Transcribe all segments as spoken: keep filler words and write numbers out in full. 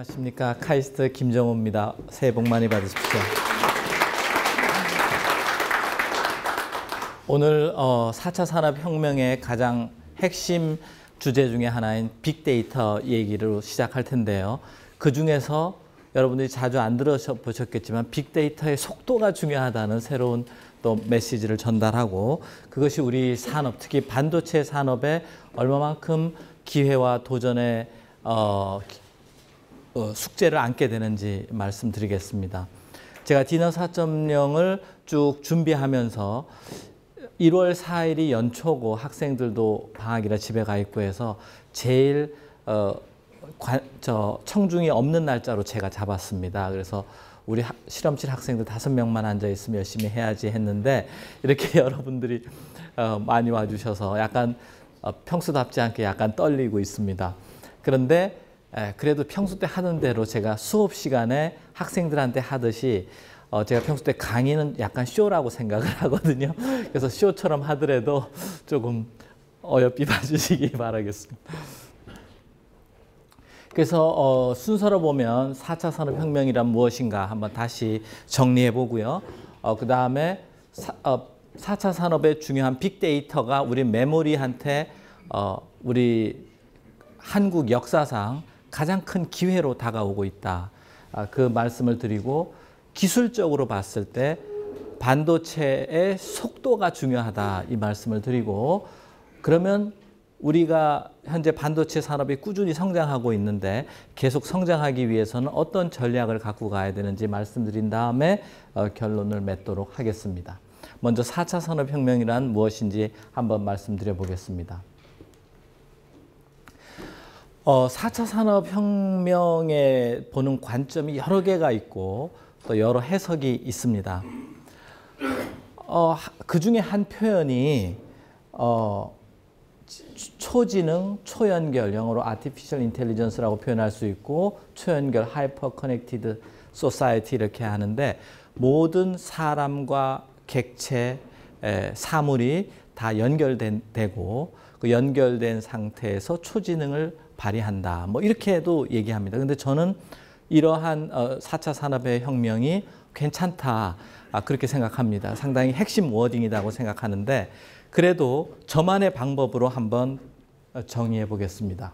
안녕하십니까. 카이스트 김정호입니다. 새해 복 많이 받으십시오. 오늘 어, 사 차 산업혁명의 가장 핵심 주제 중에 하나인 빅데이터 얘기로 시작할 텐데요. 그 중에서 여러분들이 자주 안 들어보셨겠지만 빅데이터의 속도가 중요하다는 새로운 또 메시지를 전달하고, 그것이 우리 산업, 특히 반도체 산업에 얼마만큼 기회와 도전의 어, 어, 숙제를 안게 되는지 말씀드리겠습니다. 제가 디너 사 점 영을 쭉 준비하면서 일월 사일이 연초고 학생들도 방학이라 집에 가 있고 해서 제일 어, 관, 저 청중이 없는 날짜로 제가 잡았습니다. 그래서 우리 하, 실험실 학생들 다섯 명만 앉아 있으면 열심히 해야지 했는데, 이렇게 여러분들이 어, 많이 와주셔서 약간 어, 평소답지 않게 약간 떨리고 있습니다. 그런데 에, 그래도 평소 때 하는 대로 제가 수업 시간에 학생들한테 하듯이 어, 제가 평소 때 강의는 약간 쇼라고 생각을 하거든요. 그래서 쇼처럼 하더라도 조금 어여삐 봐주시기 바라겠습니다. 그래서 어, 순서로 보면 사 차 산업혁명이란 무엇인가 한번 다시 정리해 보고요. 어, 그 다음에 어, 사 차 산업의 중요한 빅데이터가 우리 메모리한테 어, 우리 한국 역사상 가장 큰 기회로 다가오고 있다. 아, 그 말씀을 드리고, 기술적으로 봤을 때 반도체의 속도가 중요하다 이 말씀을 드리고, 그러면 우리가 현재 반도체 산업이 꾸준히 성장하고 있는데 계속 성장하기 위해서는 어떤 전략을 갖고 가야 되는지 말씀드린 다음에 어, 결론을 맺도록 하겠습니다. 먼저 사 차 산업혁명이란 무엇인지 한번 말씀드려 보겠습니다. 어, 사 차 산업혁명에 보는 관점이 여러 개가 있고 또 여러 해석이 있습니다. 어, 그 중에 한 표현이 어, 초지능, 초연결, 영어로 artificial intelligence라고 표현할 수 있고, 초연결, hyper connected society 이렇게 하는데, 모든 사람과 객체, 에, 사물이 다 연결되고 그 연결된 상태에서 초지능을 발휘한다. 뭐 이렇게도 얘기합니다. 근데 저는 이러한 어, 사 차 산업의 혁명이 괜찮다. 아, 그렇게 생각합니다. 상당히 핵심 워딩이라고 생각하는데, 그래도 저만의 방법으로 한번 정의해 보겠습니다.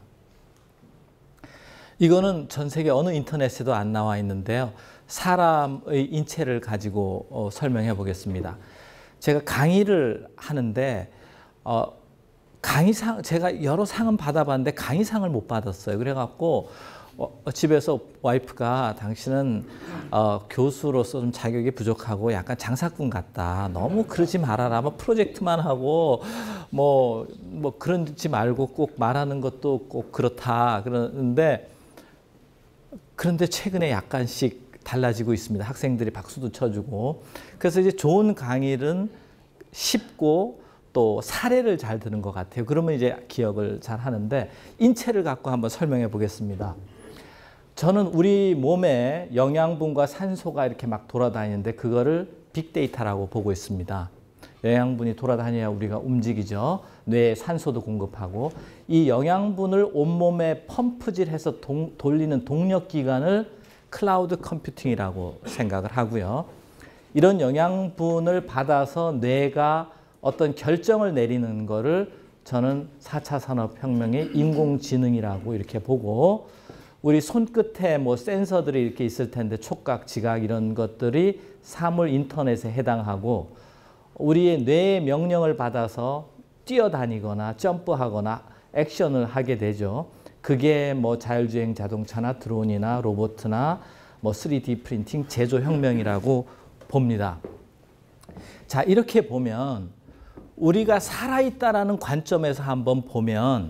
이거는 전 세계 어느 인터넷에도 안 나와 있는데요. 사람의 인체를 가지고 어, 설명해 보겠습니다. 제가 강의를 하는데 어, 강의상, 제가 여러 상은 받아봤는데 강의상을 못 받았어요. 그래갖고 어, 집에서 와이프가 당신은 어, 교수로서 좀 자격이 부족하고 약간 장사꾼 같다. 너무 그러지 말아라. 뭐 프로젝트만 하고 뭐, 뭐 그러지 말고 꼭 말하는 것도 꼭 그렇다. 그러는데, 그런데 최근에 약간씩 달라지고 있습니다. 학생들이 박수도 쳐주고. 그래서 이제 좋은 강의는 쉽고 또 사례를 잘 드는 것 같아요. 그러면 이제 기억을 잘 하는데, 인체를 갖고 한번 설명해 보겠습니다. 저는 우리 몸에 영양분과 산소가 이렇게 막 돌아다니는데 그거를 빅데이터라고 보고 있습니다. 영양분이 돌아다녀야 우리가 움직이죠. 뇌에 산소도 공급하고, 이 영양분을 온몸에 펌프질해서 동, 돌리는 동력기관을 클라우드 컴퓨팅이라고 생각을 하고요. 이런 영양분을 받아서 뇌가 어떤 결정을 내리는 거를 저는 사 차 산업혁명의 인공지능이라고 이렇게 보고, 우리 손끝에 뭐 센서들이 이렇게 있을 텐데 촉각, 지각 이런 것들이 사물 인터넷에 해당하고, 우리의 뇌의 명령을 받아서 뛰어다니거나 점프하거나 액션을 하게 되죠. 그게 뭐 자율주행 자동차나 드론이나 로봇이나 뭐 쓰리디 프린팅, 제조혁명이라고 봅니다. 자, 이렇게 보면 우리가 살아있다라는 관점에서 한번 보면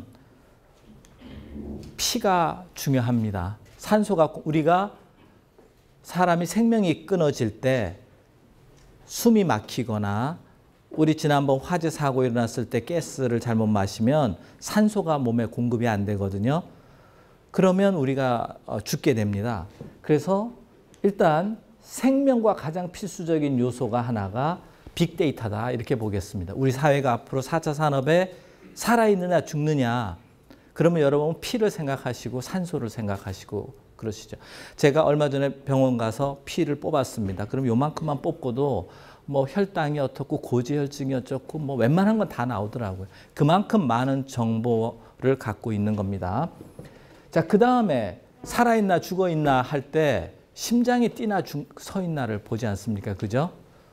피가 중요합니다. 산소가, 우리가 사람이 생명이 끊어질 때 숨이 막히거나, 우리 지난번 화재 사고 일어났을 때 가스를 잘못 마시면 산소가 몸에 공급이 안 되거든요. 그러면 우리가 죽게 됩니다. 그래서 일단 생명과 가장 필수적인 요소가 하나가 빅데이터다 이렇게 보겠습니다. 우리 사회가 앞으로 사 차 산업에 살아있느냐 죽느냐, 그러면 여러분 피를 생각하시고 산소를 생각하시고 그러시죠. 제가 얼마 전에 병원 가서 피를 뽑았습니다. 그럼 요만큼만 뽑고도 뭐 혈당이 어떻고 고지혈증이 어쩌고 뭐 웬만한 건 다 나오더라고요. 그만큼 많은 정보를 갖고 있는 겁니다. 자, 그 다음에 살아있나 죽어있나 할 때 심장이 뛰나 죽, 서 있나를 보지 않습니까? 그죠?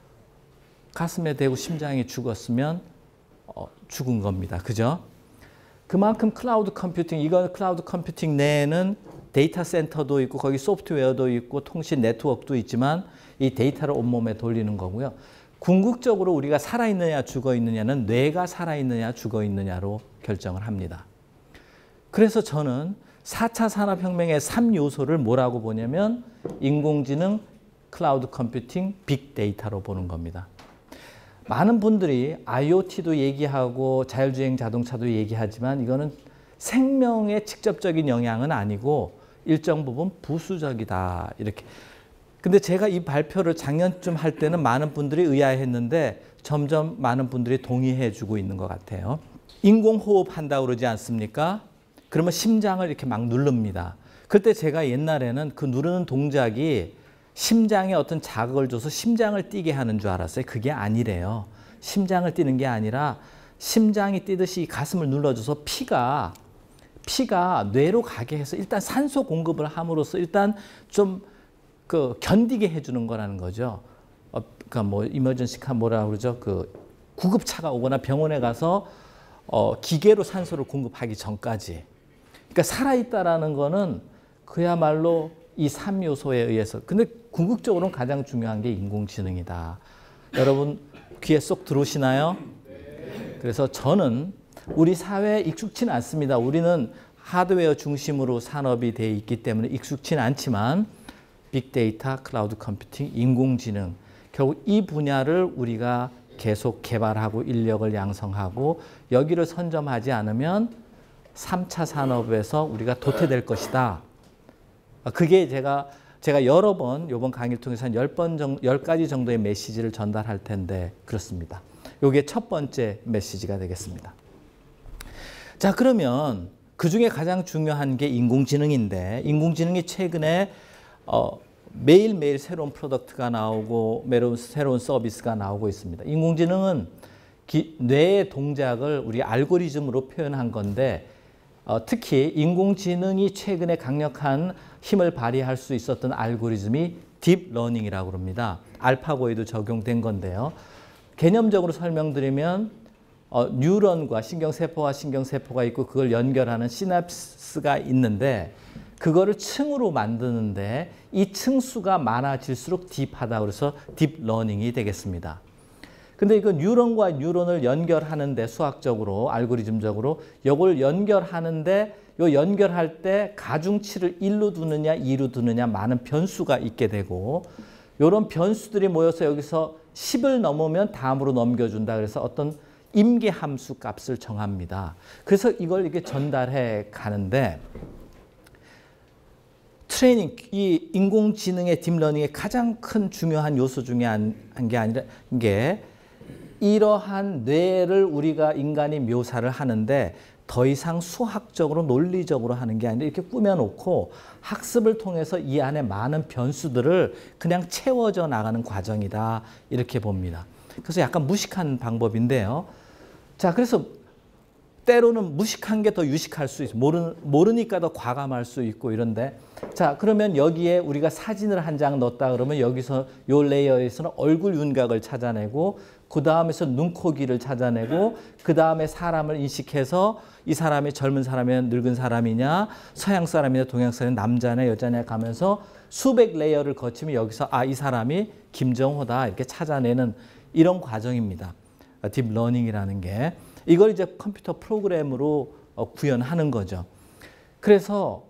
가슴에 대고 심장이 죽었으면 어, 죽은 겁니다. 그죠? 그만큼 클라우드 컴퓨팅, 이건 클라우드 컴퓨팅 내에는 데이터 센터도 있고 거기 소프트웨어도 있고 통신 네트워크도 있지만 이 데이터를 온몸에 돌리는 거고요. 궁극적으로 우리가 살아있느냐 죽어있느냐는 뇌가 살아있느냐 죽어있느냐로 결정을 합니다. 그래서 저는 사 차 산업혁명의 삼 요소를 뭐라고 보냐면 인공지능, 클라우드 컴퓨팅, 빅데이터로 보는 겁니다. 많은 분들이 아이오티도 얘기하고 자율주행 자동차도 얘기하지만 이거는 생명에 직접적인 영향은 아니고 일정 부분 부수적이다. 이렇게. 근데 제가 이 발표를 작년쯤 할 때는 많은 분들이 의아해했는데 점점 많은 분들이 동의해 주고 있는 것 같아요. 인공호흡 한다고 그러지 않습니까? 그러면 심장을 이렇게 막 누릅니다. 그때 제가 옛날에는 그 누르는 동작이 심장에 어떤 자극을 줘서 심장을 뛰게 하는 줄 알았어요. 그게 아니래요. 심장을 뛰는 게 아니라 심장이 뛰듯이 가슴을 눌러줘서 피가 피가 뇌로 가게 해서 일단 산소 공급을 함으로써 일단 좀 그 견디게 해주는 거라는 거죠. 어, 그러니까 뭐 이머전시카 뭐라 그러죠? 그 구급차가 오거나 병원에 가서 어, 기계로 산소를 공급하기 전까지. 그러니까 살아있다라는 거는 그야말로 이 삼 요소에 의해서. 근데 궁극적으로는 가장 중요한 게 인공지능이다. 여러분 귀에 쏙 들어오시나요? 그래서 저는 우리 사회에 익숙치는 않습니다. 우리는 하드웨어 중심으로 산업이 돼 있기 때문에 익숙치는 않지만 빅데이터, 클라우드 컴퓨팅, 인공지능 결국 이 분야를 우리가 계속 개발하고 인력을 양성하고 여기를 선점하지 않으면 삼 차 산업에서 우리가 도태될 것이다. 그게 제가 제가 여러 번 이번 강의를 통해서 한 열 번 정도, 열 가지 정도의 메시지를 전달할 텐데 그렇습니다. 이게 첫 번째 메시지가 되겠습니다. 자, 그러면 그중에 가장 중요한 게 인공지능인데 인공지능이 최근에 어, 매일매일 새로운 프로덕트가 나오고 매우 새로운 서비스가 나오고 있습니다. 인공지능은 기, 뇌의 동작을 우리 알고리즘으로 표현한 건데 어, 특히 인공지능이 최근에 강력한 힘을 발휘할 수 있었던 알고리즘이 딥러닝이라고 합니다. 알파고에도 적용된 건데요. 개념적으로 설명드리면 어, 뉴런과 신경세포와 신경세포가 있고 그걸 연결하는 시냅스가 있는데 그거를 층으로 만드는데 이 층수가 많아질수록 딥하다 그래서 딥러닝이 되겠습니다. 근데 이거 뉴런과 뉴런을 연결하는데 수학적으로 알고리즘적으로 이걸 연결하는데 요 연결할 때 가중치를 일로 두느냐 이로 두느냐 많은 변수가 있게 되고 이런 변수들이 모여서 여기서 십을 넘으면 다음으로 넘겨준다 그래서 어떤 임계함수 값을 정합니다. 그래서 이걸 이렇게 전달해 가는데 트레이닝, 이 인공지능의 딥러닝의 가장 큰 중요한 요소 중에 한 게 아니라 게 이러한 뇌를 우리가 인간이 묘사를 하는데 더 이상 수학적으로 논리적으로 하는 게 아니라 이렇게 꾸며놓고 학습을 통해서 이 안에 많은 변수들을 그냥 채워져 나가는 과정이다 이렇게 봅니다. 그래서 약간 무식한 방법인데요. 자, 그래서 때로는 무식한 게 더 유식할 수 있어. 모르, 모르니까 더 과감할 수 있고 이런데 자, 그러면 여기에 우리가 사진을 한 장 넣었다 그러면 여기서 요 레이어에서는 얼굴 윤곽을 찾아내고 그 다음에서 눈, 코, 귀를 찾아내고 그 다음에 사람을 인식해서 이 사람이 젊은 사람이냐 늙은 사람이냐 서양 사람이냐 동양 사람이냐 남자냐 여자냐 가면서 수백 레이어를 거치면 여기서 아, 이 사람이 김정호다 이렇게 찾아내는 이런 과정입니다. 딥러닝이라는 게 이걸 이제 컴퓨터 프로그램으로 구현하는 거죠. 그래서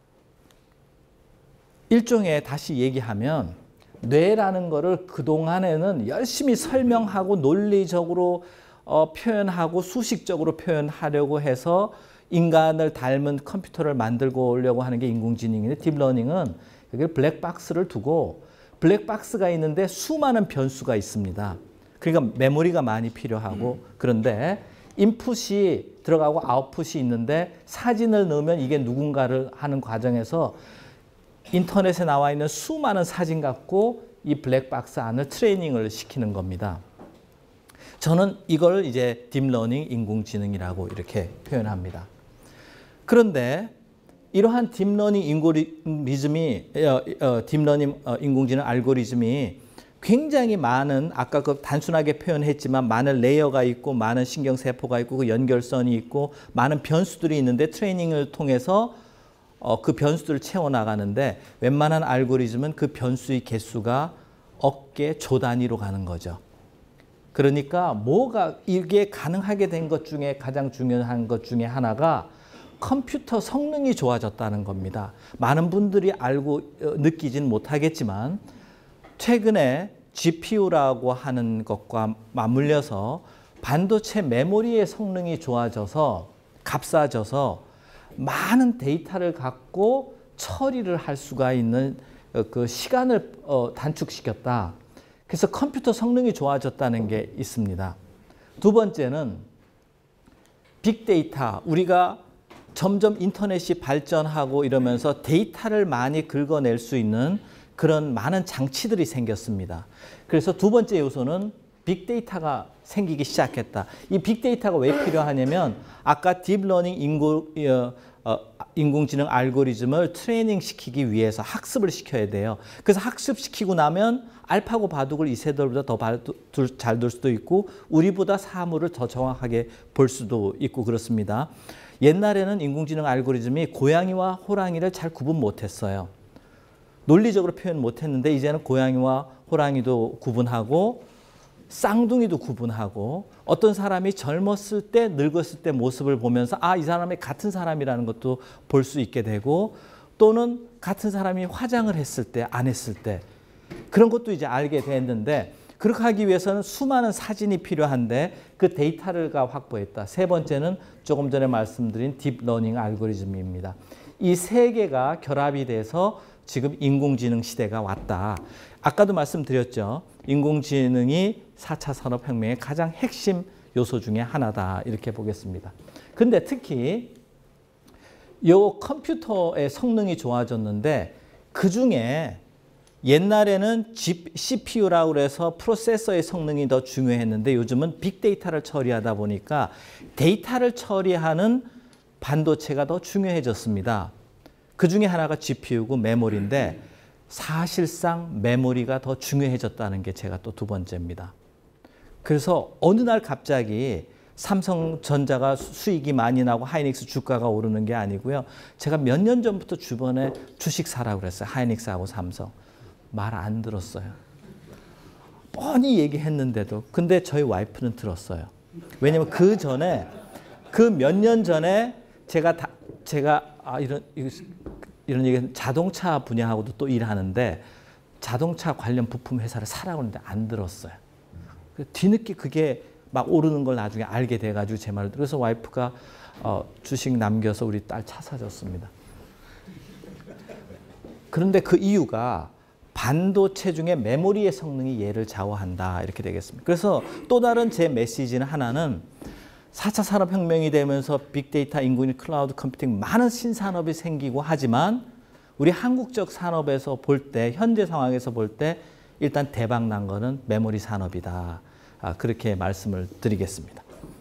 일종의 다시 얘기하면 뇌라는 거를 그동안에는 열심히 설명하고 논리적으로 어, 표현하고 수식적으로 표현하려고 해서 인간을 닮은 컴퓨터를 만들고 오려고 하는 게 인공지능인데 딥러닝은 여기 블랙박스를 두고 블랙박스가 있는데 수많은 변수가 있습니다. 그러니까 메모리가 많이 필요하고 그런데 인풋이 들어가고 아웃풋이 있는데 사진을 넣으면 이게 누군가를 하는 과정에서 인터넷에 나와 있는 수많은 사진 갖고 이 블랙박스 안을 트레이닝을 시키는 겁니다. 저는 이걸 이제 딥러닝 인공지능이라고 이렇게 표현합니다. 그런데 이러한 딥러닝 인고리즘이 딥러닝 인공지능 알고리즘이 굉장히 많은 아까 그 단순하게 표현했지만 많은 레이어가 있고 많은 신경세포가 있고 그 연결선이 있고 많은 변수들이 있는데 트레이닝을 통해서 어, 그 변수들을 채워나가는데 웬만한 알고리즘은 그 변수의 개수가 억개, 조 단위로 가는 거죠. 그러니까 뭐가 이게 가능하게 된 것 중에 가장 중요한 것 중에 하나가 컴퓨터 성능이 좋아졌다는 겁니다. 많은 분들이 알고 느끼지는 못하겠지만 최근에 지피유라고 하는 것과 맞물려서 반도체 메모리의 성능이 좋아져서 값싸져서 많은 데이터를 갖고 처리를 할 수가 있는 그 시간을 단축시켰다. 그래서 컴퓨터 성능이 좋아졌다는 게 있습니다. 두 번째는 빅데이터. 우리가 점점 인터넷이 발전하고 이러면서 데이터를 많이 긁어낼 수 있는 그런 많은 장치들이 생겼습니다. 그래서 두 번째 요소는 빅데이터가 생기기 시작했다. 이 빅데이터가 왜 필요하냐면 아까 딥러닝 인고, 어, 인공지능 알고리즘을 트레이닝 시키기 위해서 학습을 시켜야 돼요. 그래서 학습시키고 나면 알파고 바둑을 이 세대보다 더 잘 둘 수도 있고 우리보다 사물을 더 정확하게 볼 수도 있고 그렇습니다. 옛날에는 인공지능 알고리즘이 고양이와 호랑이를 잘 구분 못했어요. 논리적으로 표현 못했는데 이제는 고양이와 호랑이도 구분하고 쌍둥이도 구분하고 어떤 사람이 젊었을 때 늙었을 때 모습을 보면서 아, 이 사람이 같은 사람이라는 것도 볼 수 있게 되고 또는 같은 사람이 화장을 했을 때 안 했을 때 그런 것도 이제 알게 됐는데 그렇게 하기 위해서는 수많은 사진이 필요한데 그 데이터를 확보했다. 세 번째는 조금 전에 말씀드린 딥러닝 알고리즘입니다. 이 세 개가 결합이 돼서 지금 인공지능 시대가 왔다. 아까도 말씀드렸죠. 인공지능이 사 차 산업혁명의 가장 핵심 요소 중에 하나다. 이렇게 보겠습니다. 근데 특히 이 컴퓨터의 성능이 좋아졌는데 그중에 옛날에는 씨피유라고 해서 프로세서의 성능이 더 중요했는데 요즘은 빅데이터를 처리하다 보니까 데이터를 처리하는 반도체가 더 중요해졌습니다. 그 중에 하나가 지피유고 메모리인데 사실상 메모리가 더 중요해졌다는 게 제가 또 두 번째입니다. 그래서 어느 날 갑자기 삼성전자가 수익이 많이 나고 하이닉스 주가가 오르는 게 아니고요. 제가 몇 년 전부터 주변에 주식 사라고 그랬어요. 하이닉스하고 삼성. 말 안 들었어요. 뻔히 얘기했는데도. 근데 저희 와이프는 들었어요. 왜냐면 그 전에 그 몇 년 전에 제가 다, 제가 아 이런 이런 얘기 자동차 분야하고도 또 일하는데 자동차 관련 부품 회사를 사라고 했는데 안 들었어요. 뒤늦게 그게 막 오르는 걸 나중에 알게 돼가지고 제 말을 그래서 와이프가 어, 주식 남겨서 우리 딸 차 사줬습니다. 그런데 그 이유가 반도체 중에 메모리의 성능이 얘를 좌우한다 이렇게 되겠습니다. 그래서 또 다른 제 메시지는 하나는 사 차 산업혁명이 되면서 빅데이터, 인공지능, 클라우드 컴퓨팅 많은 신산업이 생기고 하지만 우리 한국적 산업에서 볼 때 현재 상황에서 볼 때 일단 대박 난 거는 메모리 산업이다. 아, 그렇게 말씀을 드리겠습니다.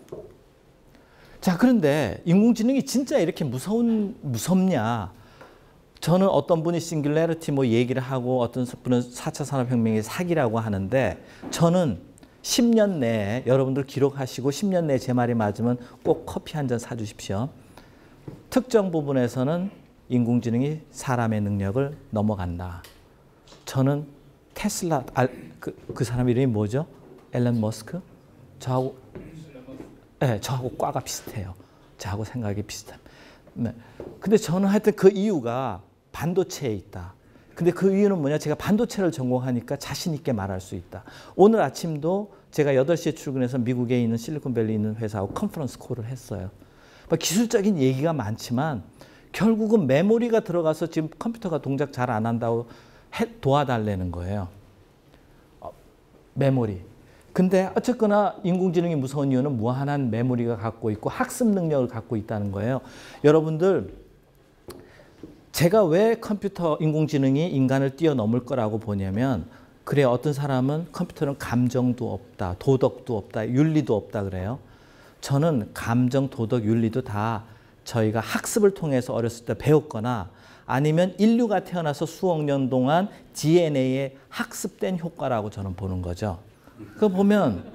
자, 그런데 인공지능이 진짜 이렇게 무서운 무섭냐? 저는 어떤 분이 싱귤래리티 뭐 얘기를 하고 어떤 분은 사 차 산업혁명의 사기라고 하는데 저는 십 년 내에 여러분들 기록하시고 십 년 내에 제 말이 맞으면 꼭 커피 한 잔 사주십시오. 특정 부분에서는 인공지능이 사람의 능력을 넘어간다. 저는 테슬라, 아, 그, 그 사람 이름이 뭐죠? 앨런 머스크? 저하고, 네, 저하고 과가 비슷해요. 저하고 생각이 비슷합니다. 네. 근데 저는 하여튼 그 이유가 반도체에 있다. 근데 그 이유는 뭐냐? 제가 반도체를 전공하니까 자신 있게 말할 수 있다. 오늘 아침도 제가 여덟 시에 출근해서 미국에 있는 실리콘밸리에 있는 회사하고 컨퍼런스 콜을 했어요. 기술적인 얘기가 많지만 결국은 메모리가 들어가서 지금 컴퓨터가 동작 잘 안 한다고 해, 도와달라는 거예요. 어, 메모리. 근데 어쨌거나 인공지능이 무서운 이유는 무한한 메모리가 갖고 있고 학습 능력을 갖고 있다는 거예요. 여러분들 제가 왜 컴퓨터 인공지능이 인간을 뛰어넘을 거라고 보냐면 그래 어떤 사람은 컴퓨터는 감정도 없다, 도덕도 없다, 윤리도 없다 그래요. 저는 감정, 도덕, 윤리도 다 저희가 학습을 통해서 어렸을 때 배웠거나 아니면 인류가 태어나서 수억 년 동안 디엔에이에 학습된 효과라고 저는 보는 거죠. 그거 보면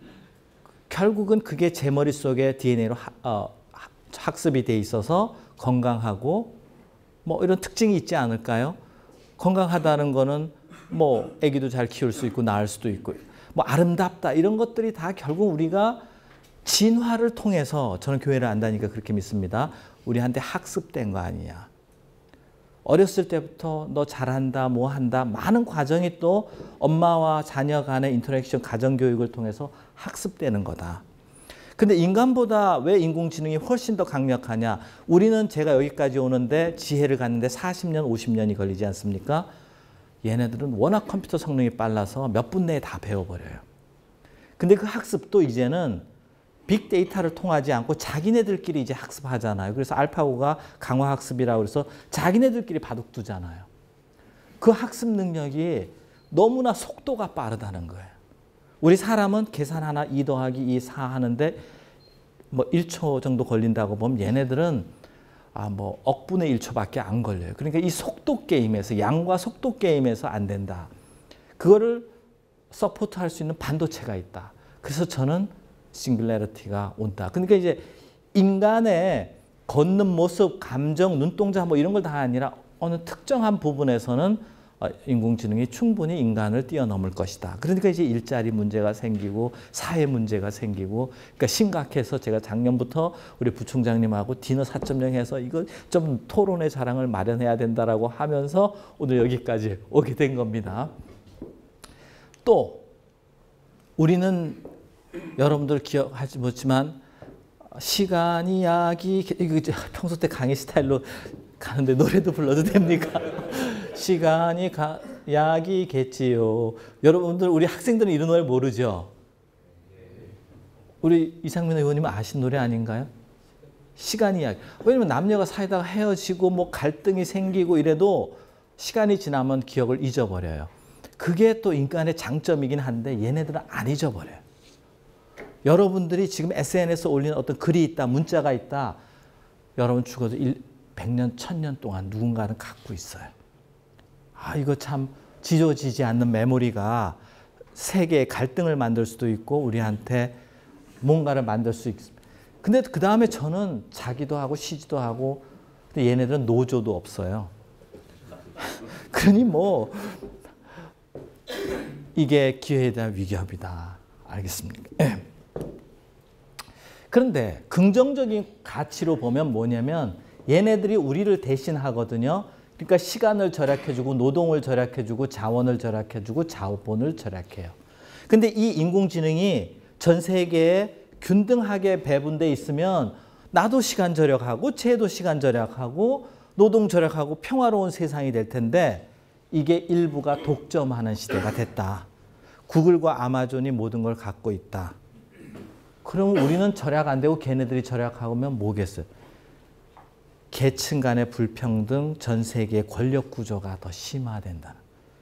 결국은 그게 제 머릿속에 디엔에이로 하, 어, 학습이 돼 있어서 건강하고 뭐 이런 특징이 있지 않을까요? 건강하다는 거는 뭐 아기도 잘 키울 수 있고 낳을 수도 있고 뭐 아름답다 이런 것들이 다 결국 우리가 진화를 통해서 저는 교회를 안다니까 그렇게 믿습니다. 우리한테 학습된 거 아니냐. 어렸을 때부터 너 잘한다 뭐 한다 많은 과정이 또 엄마와 자녀 간의 인터랙션 가정교육을 통해서 학습되는 거다. 근데 인간보다 왜 인공지능이 훨씬 더 강력하냐. 우리는 제가 여기까지 오는데 지혜를 갖는데 사십 년 오십 년이 걸리지 않습니까? 얘네들은 워낙 컴퓨터 성능이 빨라서 몇 분 내에 다 배워버려요. 근데 그 학습도 이제는 빅데이터를 통하지 않고 자기네들끼리 이제 학습하잖아요. 그래서 알파고가 강화학습이라고 해서 자기네들끼리 바둑 두잖아요. 그 학습 능력이 너무나 속도가 빠르다는 거예요. 우리 사람은 계산 하나 이 더하기 이 사 하는데 뭐 일 초 정도 걸린다고 보면 얘네들은 아 뭐 억분의 일 초밖에 안 걸려요. 그러니까 이 속도 게임에서 양과 속도 게임에서 안 된다. 그거를 서포트할 수 있는 반도체가 있다. 그래서 저는 싱글레리티가 온다. 그러니까 이제 인간의 걷는 모습, 감정, 눈동자 뭐 이런 걸 다 아니라 어느 특정한 부분에서는 인공지능이 충분히 인간을 뛰어넘을 것이다. 그러니까 이제 일자리 문제가 생기고 사회 문제가 생기고 그러니까 심각해서 제가 작년부터 우리 부총장님하고 디너 사 점 영 해서 이거 좀 토론의 자랑을 마련해야 된다라고 하면서 오늘 여기까지 오게 된 겁니다. 또 우리는 여러분들 기억하지 못지만 시간이 약이 이거 평소 때 강의 스타일로 가는데 노래도 불러도 됩니까? 시간이 가, 약이겠지요. 여러분들 우리 학생들은 이런 노래 모르죠? 우리 이상민 의원님 아신 노래 아닌가요? 시간이 약. 왜냐면 남녀가 사이다가 헤어지고 뭐 갈등이 생기고 이래도 시간이 지나면 기억을 잊어버려요. 그게 또 인간의 장점이긴 한데 얘네들은 안 잊어버려요. 여러분들이 지금 에스엔에스에 올리는 어떤 글이 있다, 문자가 있다. 여러분 죽어도 백 년, 천 년 동안 누군가는 갖고 있어요. 아, 이거 참 지워지지 않는 메모리가 세계의 갈등을 만들 수도 있고 우리한테 뭔가를 만들 수 있습니다. 근데 그 다음에 저는 자기도 하고 쉬지도 하고 근데 얘네들은 노조도 없어요. 그러니 뭐 이게 기회에 대한 위협이다. 알겠습니까? 그런데 긍정적인 가치로 보면 뭐냐면 얘네들이 우리를 대신하거든요. 그러니까 시간을 절약해주고 노동을 절약해주고 자원을 절약해주고 자본을 절약해요. 근데 이 인공지능이 전 세계에 균등하게 배분돼 있으면 나도 시간 절약하고 쟤도 시간 절약하고 노동 절약하고 평화로운 세상이 될 텐데 이게 일부가 독점하는 시대가 됐다. 구글과 아마존이 모든 걸 갖고 있다. 그럼 우리는 절약 안 되고 걔네들이 절약하면 뭐겠어요? 계층 간의 불평등, 전 세계의 권력 구조가 더 심화된다.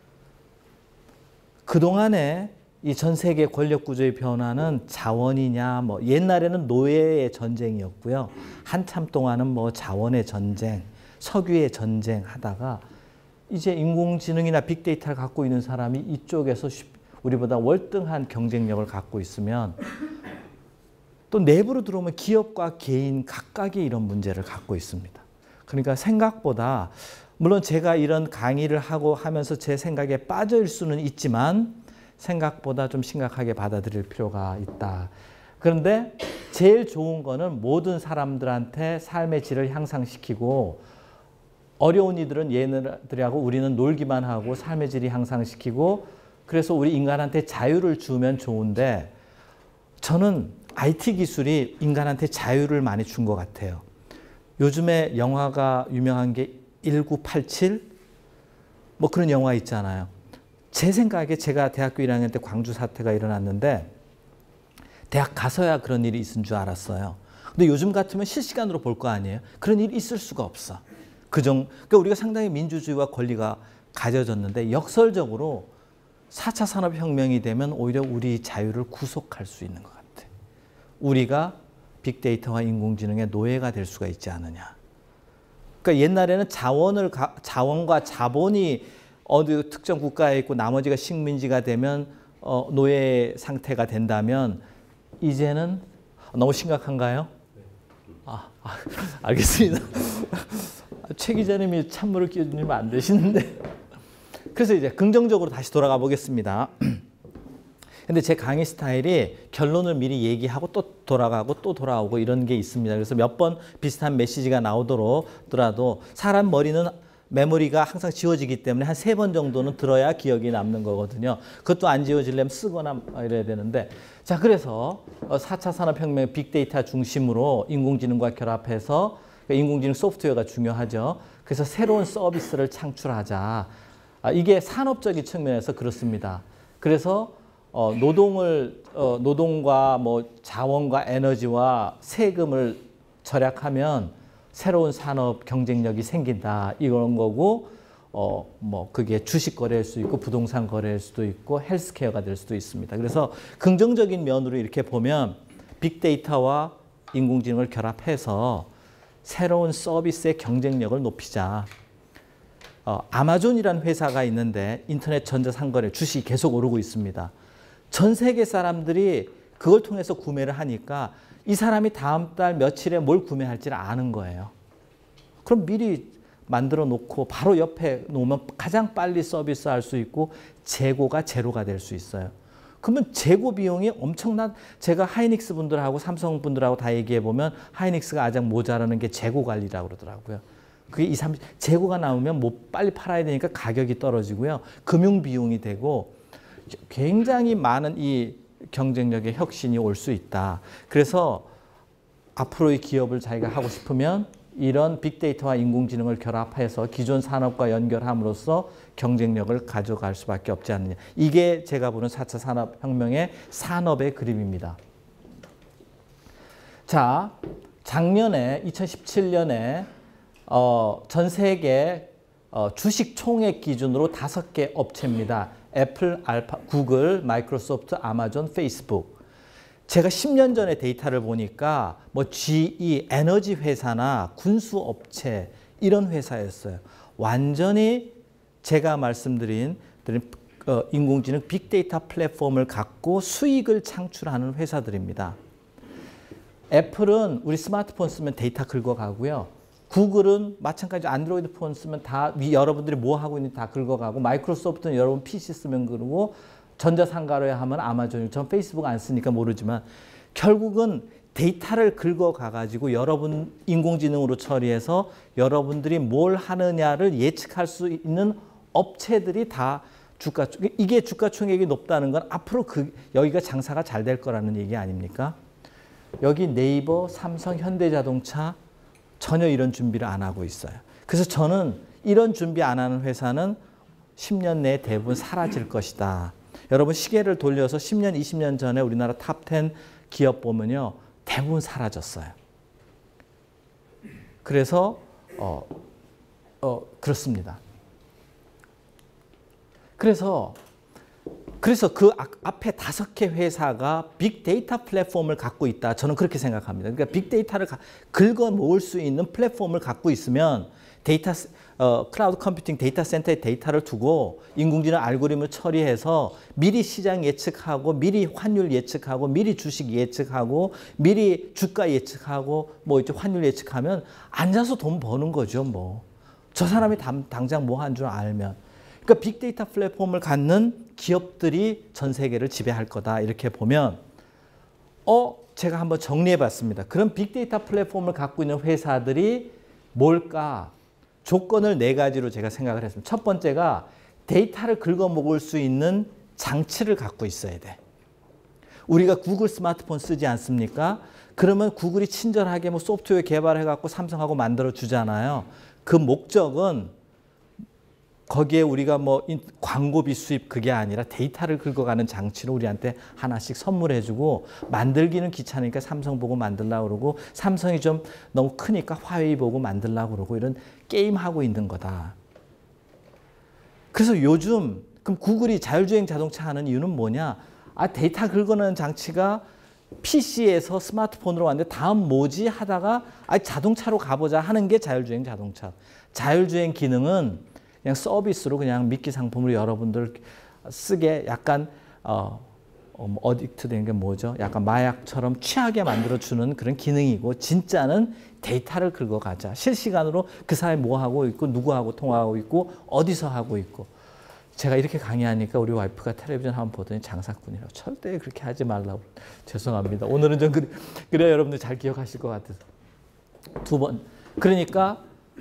그동안에 이 전 세계 권력 구조의 변화는 자원이냐, 뭐 옛날에는 노예의 전쟁이었고요. 한참 동안은 뭐 자원의 전쟁, 석유의 전쟁 하다가 이제 인공지능이나 빅데이터를 갖고 있는 사람이 이쪽에서 우리보다 월등한 경쟁력을 갖고 있으면 또 내부로 들어오면 기업과 개인 각각이 이런 문제를 갖고 있습니다. 그러니까 생각보다 물론 제가 이런 강의를 하고 하면서 제 생각에 빠질 수는 있지만 생각보다 좀 심각하게 받아들일 필요가 있다. 그런데 제일 좋은 거는 모든 사람들한테 삶의 질을 향상시키고 어려운 이들은 얘네들하고 우리는 놀기만 하고 삶의 질이 향상시키고 그래서 우리 인간한테 자유를 주면 좋은데 저는 아이티 기술이 인간한테 자유를 많이 준 것 같아요. 요즘에 영화가 유명한 게 천구백팔십칠 뭐 그런 영화 있잖아요. 제 생각에 제가 대학교 일 학년 때 광주 사태가 일어났는데 대학 가서야 그런 일이 있은 줄 알았어요. 근데 요즘 같으면 실시간으로 볼 거 아니에요. 그런 일이 있을 수가 없어. 그정, 그러니까 우리가 상당히 민주주의와 권리가 가져졌는데 역설적으로 사 차 산업혁명이 되면 오히려 우리 자유를 구속할 수 있는 것 같아. 우리가 빅데이터와 인공지능의 노예가 될 수가 있지 않느냐. 그러니까 옛날에는 자원을, 자원과 자본이 어느 특정 국가에 있고 나머지가 식민지가 되면 어, 노예 상태가 된다면 이제는 너무 심각한가요? 아, 아 알겠습니다. 최 기자님이 찬물을 끼워주면 안 되시는데. 그래서 이제 긍정적으로 다시 돌아가 보겠습니다. 근데 제 강의 스타일이 결론을 미리 얘기하고 또 돌아가고 또 돌아오고 이런 게 있습니다. 그래서 몇 번 비슷한 메시지가 나오더라도 사람 머리는 메모리가 항상 지워지기 때문에 한 세 번 정도는 들어야 기억이 남는 거거든요. 그것도 안 지워지려면 쓰거나 이래야 되는데, 자, 그래서 사 차 산업혁명 빅데이터 중심으로 인공지능과 결합해서 인공지능 소프트웨어가 중요하죠. 그래서 새로운 서비스를 창출하자. 이게 산업적인 측면에서 그렇습니다. 그래서 어, 노동을 어, 노동과 뭐 자원과 에너지와 세금을 절약하면 새로운 산업 경쟁력이 생긴다 이런 거고, 어, 뭐 그게 주식 거래일 수도 있고 부동산 거래일 수도 있고 헬스케어가 될 수도 있습니다. 그래서 긍정적인 면으로 이렇게 보면 빅데이터와 인공지능을 결합해서 새로운 서비스의 경쟁력을 높이자. 어, 아마존이라는 회사가 있는데 인터넷 전자상거래 주식이 계속 오르고 있습니다. 전 세계 사람들이 그걸 통해서 구매를 하니까 이 사람이 다음 달 며칠에 뭘 구매할지를 아는 거예요. 그럼 미리 만들어 놓고 바로 옆에 놓으면 가장 빨리 서비스할 수 있고 재고가 제로가 될 수 있어요. 그러면 재고 비용이 엄청난, 제가 하이닉스 분들하고 삼성 분들하고 다 얘기해 보면 하이닉스가 가장 모자라는 게 재고 관리라고 그러더라고요. 그게 이, 삼, 재고가 나오면 뭐 빨리 팔아야 되니까 가격이 떨어지고요. 금융 비용이 되고 굉장히 많은 이 경쟁력의 혁신이 올 수 있다. 그래서 앞으로의 기업을 자기가 하고 싶으면 이런 빅데이터와 인공지능을 결합해서 기존 산업과 연결함으로써 경쟁력을 가져갈 수밖에 없지 않느냐. 이게 제가 보는 사 차 산업혁명의 산업의 그림입니다. 자, 작년에 이천십칠 년에 어, 전 세계 어, 주식 총액 기준으로 다섯 개 업체입니다. 애플, 알파, 구글, 마이크로소프트, 아마존, 페이스북. 제가 십 년 전에 데이터를 보니까 뭐 지이, 에너지 회사나 군수 업체 이런 회사였어요. 완전히 제가 말씀드린 어, 인공지능 빅데이터 플랫폼을 갖고 수익을 창출하는 회사들입니다. 애플은 우리 스마트폰 쓰면 데이터 긁어가고요. 구글은 마찬가지 안드로이드 폰 쓰면 다 여러분들이 뭐 하고 있는지 다 긁어가고, 마이크로소프트는 여러분 피씨 쓰면 그러고, 전자상가로 하면 아마존이고, 전 페이스북 안 쓰니까 모르지만 결국은 데이터를 긁어가가지고 여러분 인공지능으로 처리해서 여러분들이 뭘 하느냐를 예측할 수 있는 업체들이 다 주가, 이게 주가 총액이 높다는 건 앞으로 그 여기가 장사가 잘 될 거라는 얘기 아닙니까? 여기 네이버, 삼성, 현대자동차 전혀 이런 준비를 안 하고 있어요. 그래서 저는 이런 준비 안 하는 회사는 십 년 내에 대부분 사라질 것이다. 여러분 시계를 돌려서 십 년, 이십 년 전에 우리나라 탑 텐 기업 보면요. 대부분 사라졌어요. 그래서 어, 어, 그렇습니다. 그래서 그래서 그 앞에 다섯 개 회사가 빅데이터 플랫폼을 갖고 있다. 저는 그렇게 생각합니다. 그러니까 빅데이터를 긁어 모을 수 있는 플랫폼을 갖고 있으면 데이터, 어, 클라우드 컴퓨팅 데이터 센터에 데이터를 두고 인공지능 알고리즘을 처리해서 미리 시장 예측하고 미리 환율 예측하고 미리 주식 예측하고 미리 주가 예측하고 뭐 이제 환율 예측하면 앉아서 돈 버는 거죠. 뭐. 저 사람이 당, 당장 뭐 한 줄 알면. 그러니까 빅데이터 플랫폼을 갖는 기업들이 전 세계를 지배할 거다. 이렇게 보면 어 제가 한번 정리해 봤습니다. 그럼 빅데이터 플랫폼을 갖고 있는 회사들이 뭘까? 조건을 네 가지로 제가 생각을 했습니다. 첫 번째가 데이터를 긁어먹을 수 있는 장치를 갖고 있어야 돼. 우리가 구글 스마트폰 쓰지 않습니까? 그러면 구글이 친절하게 뭐 소프트웨어 개발해갖고 삼성하고 만들어 주잖아요. 그 목적은 거기에 우리가 뭐 광고비 수입 그게 아니라 데이터를 긁어가는 장치를 우리한테 하나씩 선물해주고 만들기는 귀찮으니까 삼성 보고 만들려고 그러고 삼성이 좀 너무 크니까 화웨이 보고 만들려고 그러고 이런 게임하고 있는 거다. 그래서 요즘 그럼 구글이 자율주행 자동차 하는 이유는 뭐냐? 아 데이터 긁어내는 장치가 피시에서 스마트폰으로 왔는데 다음 뭐지 하다가 아 자동차로 가보자 하는 게 자율주행 자동차. 자율주행 기능은 그냥 서비스로 그냥 미끼 상품으로 여러분들 쓰게 약간 어, 어, 어딕트 된 게 뭐죠? 약간 마약처럼 취하게 만들어주는 그런 기능이고 진짜는 데이터를 긁어가자. 실시간으로 그 사람이 뭐 하고 있고 누구하고 통화하고 있고 어디서 하고 있고. 제가 이렇게 강의하니까 우리 와이프가 텔레비전 한번 보더니 장사꾼이라고 절대 그렇게 하지 말라고. 죄송합니다. 오늘은 좀 그래, 그래야 여러분들 잘 기억하실 것 같아서. 두 번. 그러니까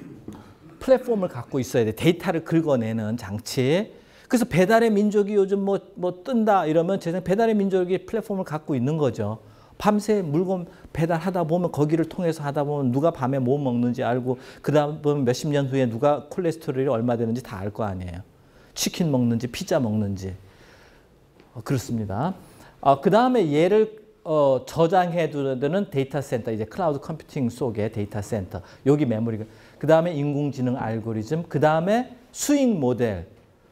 플랫폼을 갖고 있어야 돼. 데이터를 긁어내는 장치. 그래서 배달의 민족이 요즘 뭐, 뭐 뜬다 이러면 제 생각에 배달의 민족이 플랫폼을 갖고 있는 거죠. 밤새 물건 배달하다 보면 거기를 통해서 하다 보면 누가 밤에 뭐 먹는지 알고 그 다음 보면 몇십 년 후에 누가 콜레스테롤이 얼마 되는지 다 알 거 아니에요. 치킨 먹는지 피자 먹는지. 어, 그렇습니다. 어, 그 다음에 얘를 어, 저장해 두는 데이터 센터, 이제 클라우드 컴퓨팅 속의 데이터 센터. 여기 메모리. 그 다음에 인공지능 알고리즘. 그 다음에 수익 모델.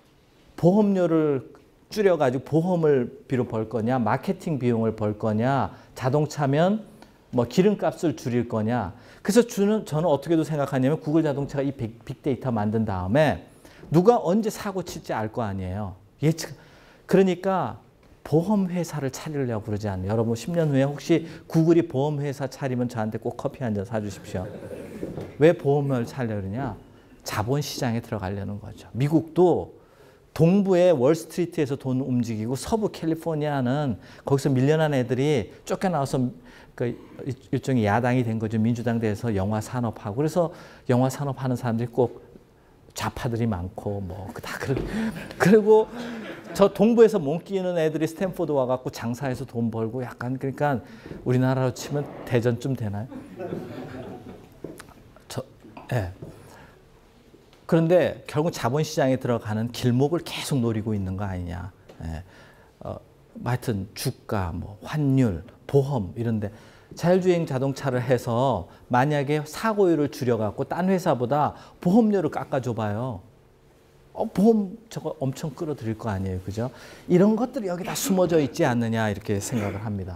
보험료를 줄여가지고 보험을 비로 벌 거냐, 마케팅 비용을 벌 거냐, 자동차면 뭐 기름값을 줄일 거냐. 그래서 주는, 저는 어떻게도 생각하냐면 구글 자동차가 이 빅데이터 만든 다음에 누가 언제 사고 칠지 알 거 아니에요. 예측. 그러니까 보험회사를 차리려고 그러지 않아요. 여러분 십 년 후에 혹시 구글이 보험회사 차리면 저한테 꼭 커피 한 잔 사주십시오. 왜 보험을 차리려고 그러냐? 자본시장에 들어가려는 거죠. 미국도 동부의 월스트리트에서 돈 움직이고 서부 캘리포니아는 거기서 밀려난 애들이 쫓겨나와서 그 일종의 야당이 된 거죠. 민주당 내에서 영화 산업하고. 그래서 영화 산업하는 사람들이 꼭 좌파들이 많고 뭐 다 그런. 그리고 저 동부에서 몸 끼는 애들이 스탠포드 와갖고 장사해서 돈 벌고 약간 그러니까 우리나라로 치면 대전쯤 되나요? 저, 예. 그런데 결국 자본시장에 들어가는 길목을 계속 노리고 있는 거 아니냐. 예. 어, 하여튼 주가, 뭐 환율, 보험 이런데 자율주행 자동차를 해서 만약에 사고율을 줄여갖고 딴 회사보다 보험료를 깎아줘 봐요. 어, 보험 저거 엄청 끌어들일 거 아니에요. 그죠? 이런 것들이 여기 다 숨어져 있지 않느냐 이렇게 생각을 합니다.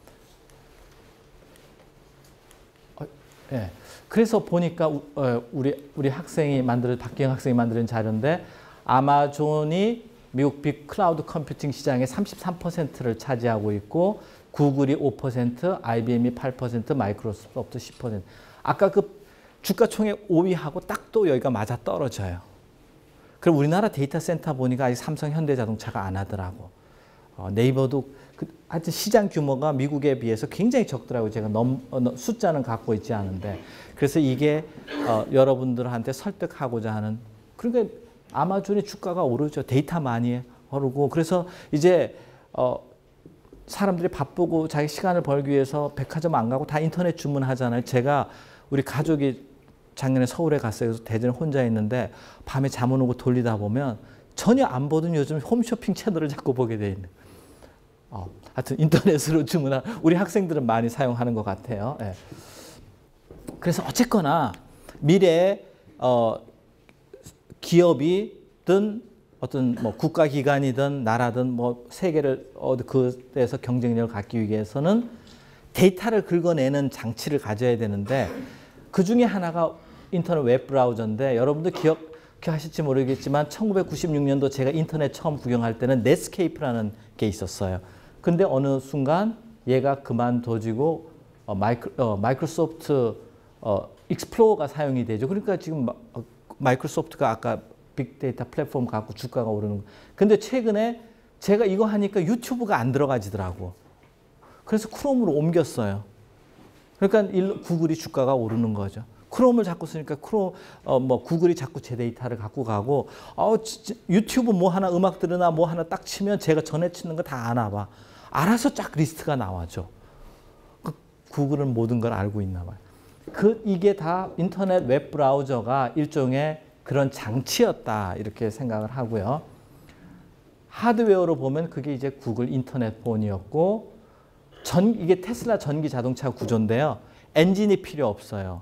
어, 예. 그래서 보니까 어, 우리, 우리 학생이 만든, 박기영 학생이 만든 자료인데 아마존이 미국 빅 클라우드 컴퓨팅 시장의 삼십삼 퍼센트를 차지하고 있고 구글이 오 퍼센트, 아이비엠이 팔 퍼센트, 마이크로소프트 십 퍼센트. 아까 그 주가 총액 오 위하고 딱 또 여기가 맞아 떨어져요. 그럼 우리나라 데이터 센터 보니까 아직 삼성, 현대자동차가 안 하더라고. 어, 네이버도 그, 하여튼 시장 규모가 미국에 비해서 굉장히 적더라고요. 제가 넘, 어, 숫자는 갖고 있지 않은데. 그래서 이게 어, 여러분들한테 설득하고자 하는. 그러니까 아마존의 주가가 오르죠. 데이터 많이 오르고. 그래서 이제 어, 사람들이 바쁘고 자기 시간을 벌기 위해서 백화점 안 가고 다 인터넷 주문하잖아요. 제가 우리 가족이 작년에 서울에 갔어요. 그래서 대전에 혼자 있는데 밤에 잠 안 오고 돌리다 보면 전혀 안 보던 요즘 홈쇼핑 채널을 자꾸 보게 돼 있는. 어, 하여튼 인터넷으로 주문한 우리 학생들은 많이 사용하는 것 같아요. 예. 그래서 어쨌거나 미래에 어, 기업이든 어떤 뭐 국가기관이든 나라든 뭐 세계를 어, 그에서 경쟁력을 갖기 위해서는 데이터를 긁어내는 장치를 가져야 되는데 그 중에 하나가 인터넷 웹 브라우저인데 여러분들 기억하실지 모르겠지만 천구백구십육 년도 제가 인터넷 처음 구경할 때는 넷스케이프라는 게 있었어요. 근데 어느 순간 얘가 그만둬지고 어, 마이크, 어, 마이크로소프트 어, 익스플로러가 사용이 되죠. 그러니까 지금 어, 마이크로소프트가 아까 빅데이터 플랫폼 갖고 주가가 오르는 거. 근데 최근에 제가 이거 하니까 유튜브가 안 들어가지더라고. 그래서 크롬으로 옮겼어요. 그러니까 일, 구글이 주가가 오르는 거죠. 크롬을 자꾸 쓰니까 크롬, 어, 뭐 구글이 자꾸 제 데이터를 갖고 가고, 어, 진짜 유튜브 뭐 하나 음악 들으나 뭐 하나 딱 치면 제가 전에 치는 거 다 아나 봐. 알아서 쫙 리스트가 나와줘. 그 구글은 모든 걸 알고 있나 봐요. 그 이게 다 인터넷 웹 브라우저가 일종의 그런 장치였다 이렇게 생각을 하고요. 하드웨어로 보면 그게 이제 구글 인터넷 폰이었고 전 이게 테슬라 전기 자동차 구조인데요. 엔진이 필요 없어요.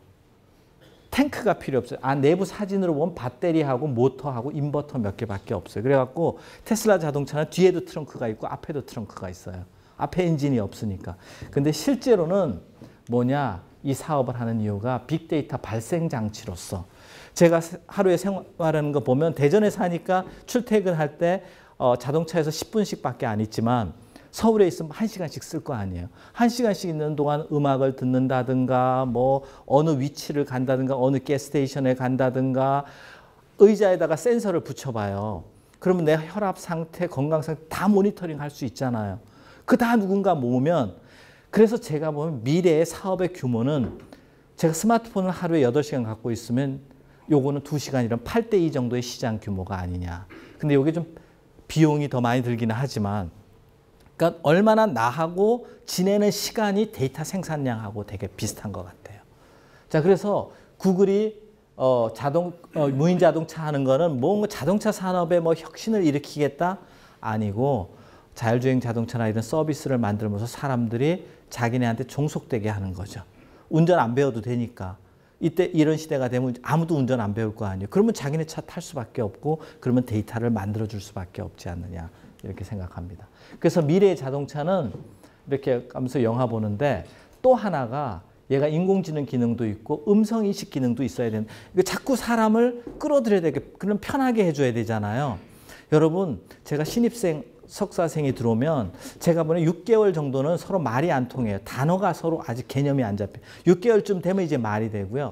탱크가 필요 없어요. 아, 내부 사진으로 보면 배터리하고 모터하고 인버터 몇 개밖에 없어요. 그래갖고 테슬라 자동차는 뒤에도 트렁크가 있고 앞에도 트렁크가 있어요. 앞에 엔진이 없으니까. 근데 실제로는 뭐냐, 이 사업을 하는 이유가 빅데이터 발생 장치로서 제가 하루에 생활하는 거 보면 대전에 사니까 출퇴근할 때 어, 자동차에서 십 분씩밖에 안 있지만 서울에 있으면 한 시간씩 쓸 거 아니에요. 한 시간씩 있는 동안 음악을 듣는다든가 뭐 어느 위치를 간다든가 어느 가스스테이션에 간다든가 의자에다가 센서를 붙여봐요. 그러면 내 혈압 상태, 건강 상태 다 모니터링 할 수 있잖아요. 그 다 누군가 모으면, 그래서 제가 보면 미래의 사업의 규모는 제가 스마트폰을 하루에 여덟 시간 갖고 있으면 요거는 두 시간이란 팔 대 이 정도의 시장 규모가 아니냐. 근데 요게 좀 비용이 더 많이 들기는 하지만, 그러니까 얼마나 나하고 지내는 시간이 데이터 생산량하고 되게 비슷한 것 같아요. 자, 그래서 구글이 어, 자동 어, 무인 자동차 하는 거는 뭔가 자동차 산업에 뭐 혁신을 일으키겠다 아니고 자율주행 자동차나 이런 서비스를 만들면서 사람들이 자기네한테 종속되게 하는 거죠. 운전 안 배워도 되니까. 이때 이런 시대가 되면 아무도 운전 안 배울 거 아니에요. 그러면 자기네 차 탈 수밖에 없고 그러면 데이터를 만들어 줄 수밖에 없지 않느냐 이렇게 생각합니다. 그래서 미래의 자동차는 이렇게 하면서 영화 보는데 또 하나가 얘가 인공지능 기능도 있고 음성인식 기능도 있어야 되는, 자꾸 사람을 끌어들여야 되게, 그럼 편하게 해줘야 되잖아요. 여러분, 제가 신입생 석사생이 들어오면 제가 보면 육 개월 정도는 서로 말이 안 통해요. 단어가 서로 아직 개념이 안 잡혀요. 육 개월쯤 되면 이제 말이 되고요.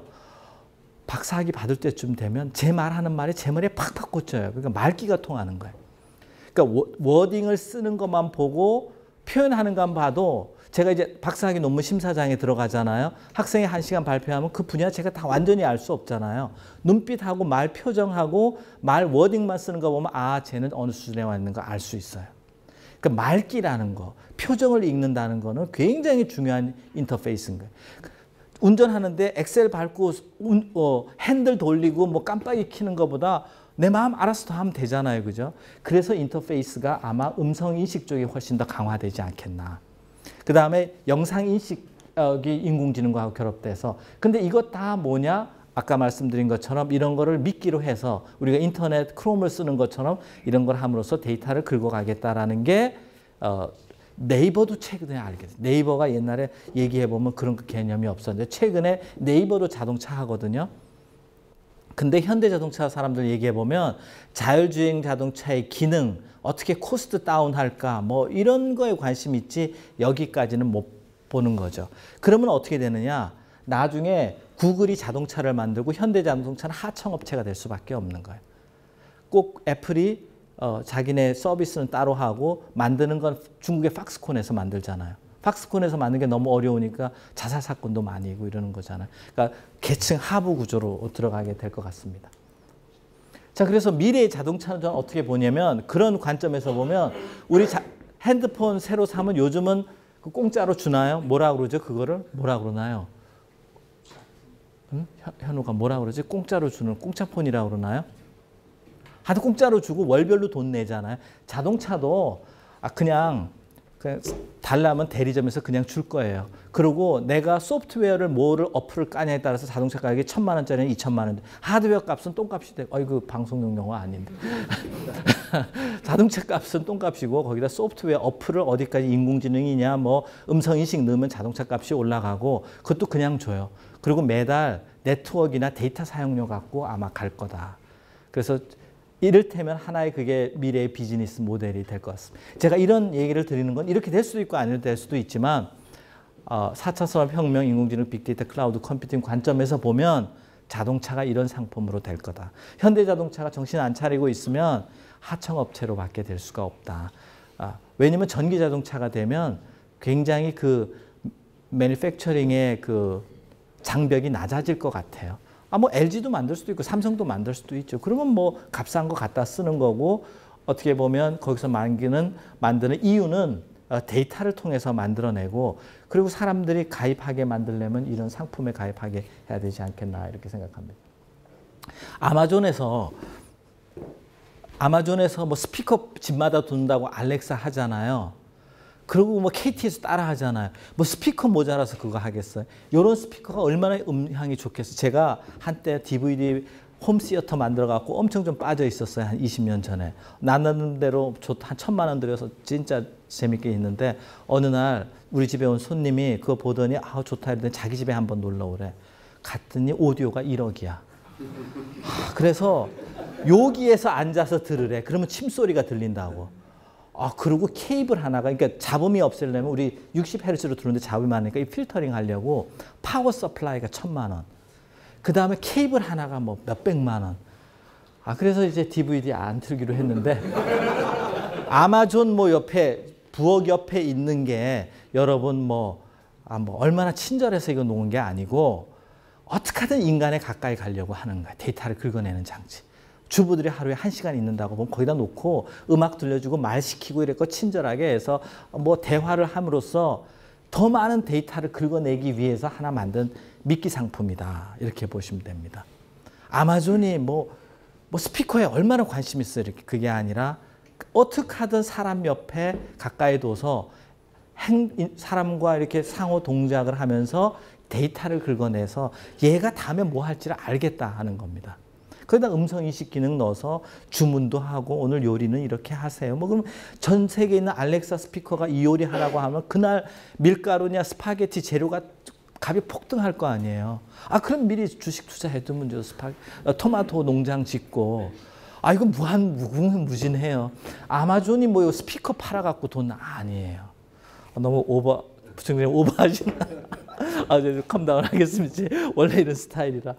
박사학위 받을 때쯤 되면 제 말하는 말이 제 머리에 팍팍 꽂혀요. 그러니까 말귀가 통하는 거예요. 그러니까 워딩을 쓰는 것만 보고 표현하는 것만 봐도, 제가 이제 박사학위 논문 심사장에 들어가잖아요. 학생이 한 시간 발표하면 그 분야 제가 다 완전히 알 수 없잖아요. 눈빛하고 말 표정하고 말 워딩만 쓰는 거 보면 아, 쟤는 어느 수준에 와 있는 거 알 수 있어요. 그러니까 말귀라는 거, 표정을 읽는다는 거는 굉장히 중요한 인터페이스인 거예요. 운전하는데 엑셀 밟고 운, 어, 핸들 돌리고 뭐 깜빡이 켜는 것보다 내 마음 알아서 더 하면 되잖아요. 그죠? 그래서 인터페이스가 아마 음성인식 쪽이 훨씬 더 강화되지 않겠나. 그 다음에 영상인식이 인공지능과 결합돼서, 근데 이것 다 뭐냐? 아까 말씀드린 것처럼 이런 거를 미끼로 해서 우리가 인터넷 크롬을 쓰는 것처럼 이런 걸 함으로써 데이터를 긁어 가겠다라는 게 어, 네이버도 최근에 알게 됐어요. 네이버가 옛날에 얘기해보면 그런 개념이 없었는데 최근에 네이버도 자동차 하거든요. 근데 현대자동차 사람들 얘기해보면 자율주행 자동차의 기능, 어떻게 코스트 다운할까 뭐 이런 거에 관심이 있지 여기까지는 못 보는 거죠. 그러면 어떻게 되느냐. 나중에 구글이 자동차를 만들고 현대자동차는 하청업체가 될 수밖에 없는 거예요. 꼭 애플이 어, 자기네 서비스는 따로 하고 만드는 건 중국의 팍스콘에서 만들잖아요. 팍스콘에서 만드는 게 너무 어려우니까 자살 사건도 많이 있고 이러는 거잖아요. 그러니까 계층 하부 구조로 들어가게 될 것 같습니다. 자, 그래서 미래의 자동차는 저는 어떻게 보냐면 그런 관점에서 보면 우리 자, 핸드폰 새로 사면 요즘은 그 공짜로 주나요? 뭐라 그러죠? 그거를 뭐라 그러나요? 응? 현우가 뭐라 그러지? 공짜로 주는 공짜폰이라고 그러나요? 하도 공짜로 주고 월별로 돈 내잖아요. 자동차도 아 그냥, 그냥 달라면 대리점에서 그냥 줄 거예요. 그리고 내가 소프트웨어를 뭐를 어플을 까냐에 따라서 자동차 가격이 천만 원짜리는 이천만 원. 하드웨어 값은 똥값이 되고, 어이구 방송용 용어 아닌데. 자동차 값은 똥값이고 거기다 소프트웨어 어플을 어디까지 인공지능이냐 뭐 음성인식 넣으면 자동차 값이 올라가고 그것도 그냥 줘요. 그리고 매달 네트워크나 데이터 사용료 갖고 아마 갈 거다. 그래서 이를테면 하나의 그게 미래의 비즈니스 모델이 될 것 같습니다. 제가 이런 얘기를 드리는 건 이렇게 될 수도 있고 아닐 될 수도 있지만 어, 사 차 산업혁명, 인공지능, 빅데이터, 클라우드 컴퓨팅 관점에서 보면 자동차가 이런 상품으로 될 거다. 현대자동차가 정신 안 차리고 있으면 하청업체로 받게 될 수가 없다. 아, 왜냐하면 전기자동차가 되면 굉장히 그 매니팩처링의 그 장벽이 낮아질 것 같아요. 아, 뭐 엘지도 만들 수도 있고 삼성도 만들 수도 있죠. 그러면 뭐 값싼 거 갖다 쓰는 거고 어떻게 보면 거기서 만드는 만드는 이유는 데이터를 통해서 만들어내고 그리고 사람들이 가입하게 만들려면 이런 상품에 가입하게 해야 되지 않겠나 이렇게 생각합니다. 아마존에서 아마존에서 뭐 스피커 집마다 둔다고 알렉사 하잖아요. 그리고 뭐 케이티에서 따라 하잖아요. 뭐 스피커 모자라서 그거 하겠어요. 이런 스피커가 얼마나 음향이 좋겠어요. 제가 한때 디브이디 홈시어터 만들어 갖고 엄청 좀 빠져 있었어요. 한 이십 년 전에. 나는 대로 한 천만 원 들여서 진짜 재밌게 있는데 어느 날 우리 집에 온 손님이 그거 보더니 아 좋다 이러더니 자기 집에 한번 놀러 오래. 갔더니 오디오가 일억이야. 그래서 여기에서 앉아서 들으래. 그러면 침소리가 들린다고. 아, 그리고 케이블 하나가, 그러니까 잡음이 없애려면 우리 육십 헤르츠로 들었는데 잡음이 많으니까 이 필터링 하려고 파워 서플라이가 천만 원. 그 다음에 케이블 하나가 뭐 몇백만 원. 아, 그래서 이제 디브이디 안 틀기로 했는데 아마존 뭐 옆에, 부엌 옆에 있는 게 여러분 뭐, 아, 뭐 얼마나 친절해서 이거 놓은 게 아니고 어떻게 하든 인간에 가까이 가려고 하는 거야. 데이터를 긁어내는 장치. 주부들이 하루에 한 시간 있는다고 보면 거기다 놓고 음악 들려주고 말 시키고 이랬고 친절하게 해서 뭐 대화를 함으로써 더 많은 데이터를 긁어내기 위해서 하나 만든 미끼 상품이다. 이렇게 보시면 됩니다. 아마존이 뭐, 뭐 스피커에 얼마나 관심 있어요. 이렇게. 그게 아니라 어떻게 하든 사람 옆에 가까이 둬서 행, 사람과 이렇게 상호 동작을 하면서 데이터를 긁어내서 얘가 다음에 뭐 할지를 알겠다 하는 겁니다. 거기다 음성인식 기능 넣어서 주문도 하고 오늘 요리는 이렇게 하세요. 뭐 그럼 전 세계에 있는 알렉사 스피커가 이 요리 하라고 하면 그날 밀가루냐 스파게티 재료가 값이 폭등할 거 아니에요. 아 그럼 미리 주식 투자해두면 저 스파 토마토 농장 짓고 아 이건 무한 무궁무진해요. 아마존이 뭐 스피커 팔아갖고 돈 아니에요. 너무 오버 부총장님 오버하시나? 아 저 컴다운 하겠습니다. 원래 이런 스타일이라.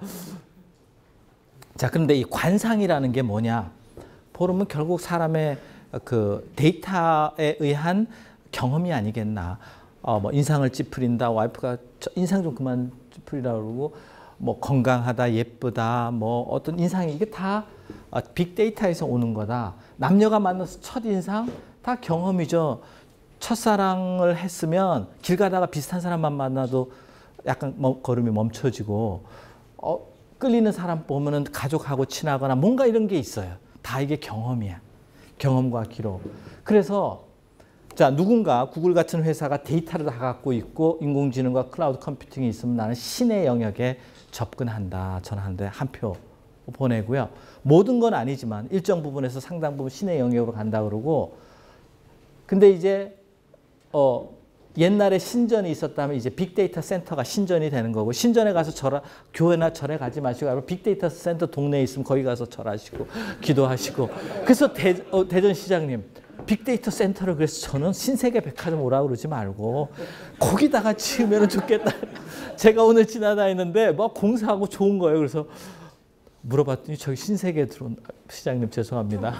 자, 그런데 이 관상이라는 게 뭐냐? 보면 결국 사람의 그 데이터에 의한 경험이 아니겠나. 어, 뭐 인상을 찌푸린다. 와이프가 인상 좀 그만 찌푸리라 그러고, 뭐 건강하다, 예쁘다, 뭐 어떤 인상이 이게 다 빅데이터에서 오는 거다. 남녀가 만나서 첫 인상 다 경험이죠. 첫사랑을 했으면 길 가다가 비슷한 사람만 만나도 약간 걸음이 멈춰지고, 어, 끌리는 사람 보면은 가족하고 친하거나 뭔가 이런 게 있어요. 다 이게 경험이야. 경험과 기록. 그래서 자 누군가 구글 같은 회사가 데이터를 다 갖고 있고 인공지능과 클라우드 컴퓨팅이 있으면 나는 신의 영역에 접근한다. 저는 하는데 한 표 보내고요. 모든 건 아니지만 일정 부분에서 상당 부분 신의 영역으로 간다 그러고 근데 이제 어 옛날에 신전이 있었다면 이제 빅데이터 센터가 신전이 되는 거고 신전에 가서 절하, 교회나 절에 가지 마시고 빅데이터 센터 동네에 있으면 거기 가서 절하시고 기도하시고 그래서 대, 어, 대전시장님 빅데이터 센터를 그래서 저는 신세계 백화점 오라고 그러지 말고 거기다가 지으면 좋겠다. 제가 오늘 지나다니는데 뭐 공사하고 좋은 거예요. 그래서 물어봤더니 저기 신세계 들어온 시장님 죄송합니다.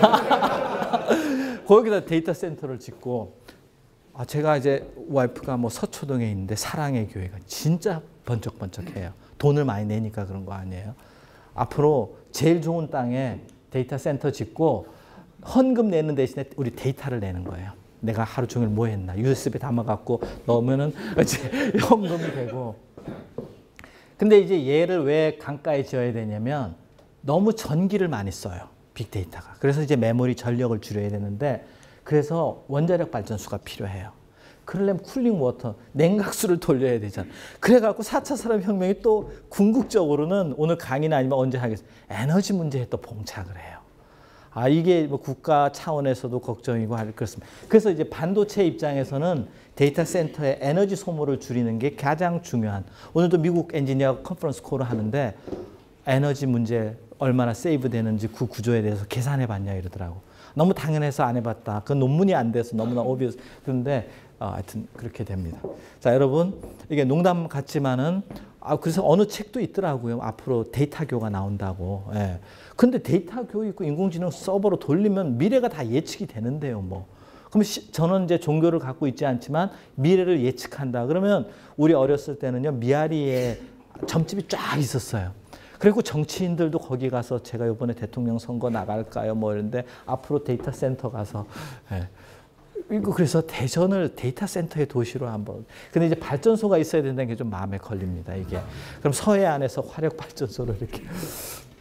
거기다 데이터 센터를 짓고 아, 제가 이제 와이프가 뭐 서초동에 있는데 사랑의 교회가 진짜 번쩍번쩍해요. 돈을 많이 내니까 그런 거 아니에요. 앞으로 제일 좋은 땅에 데이터 센터 짓고 헌금 내는 대신에 우리 데이터를 내는 거예요. 내가 하루 종일 뭐 했나 유에스비 담아갖고 넣으면은 이제 헌금이 되고. 근데 이제 얘를 왜 강가에 지어야 되냐면 너무 전기를 많이 써요. 빅데이터가. 그래서 이제 메모리 전력을 줄여야 되는데 그래서 원자력 발전소가 필요해요. 그러려면 쿨링 워터, 냉각수를 돌려야 되잖아. 그래갖고 사 차 산업혁명이 또 궁극적으로는 오늘 강의나 아니면 언제 하겠어요. 에너지 문제에 또 봉착을 해요. 아, 이게 뭐 국가 차원에서도 걱정이고 그렇습니다. 그래서 이제 반도체 입장에서는 데이터 센터의 에너지 소모를 줄이는 게 가장 중요한. 오늘도 미국 엔지니어 컨퍼런스 콜을 하는데 에너지 문제 얼마나 세이브 되는지 그 구조에 대해서 계산해 봤냐 이러더라고. 너무 당연해서 안 해봤다. 그 논문이 안 돼서 너무나 오비어스. 그런데 어, 하여튼 그렇게 됩니다. 자, 여러분 이게 농담 같지만은 아 그래서 어느 책도 있더라고요. 앞으로 데이터교가 나온다고. 예. 근데 데이터교 있고 인공지능 서버로 돌리면 미래가 다 예측이 되는데요. 뭐. 그럼 시, 저는 이제 종교를 갖고 있지 않지만 미래를 예측한다. 그러면 우리 어렸을 때는요 미아리에 점집이 쫙 있었어요. 그리고 정치인들도 거기 가서 제가 이번에 대통령 선거 나갈까요? 뭐 이런데 앞으로 데이터 센터 가서 예. 이거 그래서 대전을 데이터 센터의 도시로 한번. 근데 이제 발전소가 있어야 된다는 게 좀 마음에 걸립니다. 이게. 그럼 서해안에서 화력 발전소를 이렇게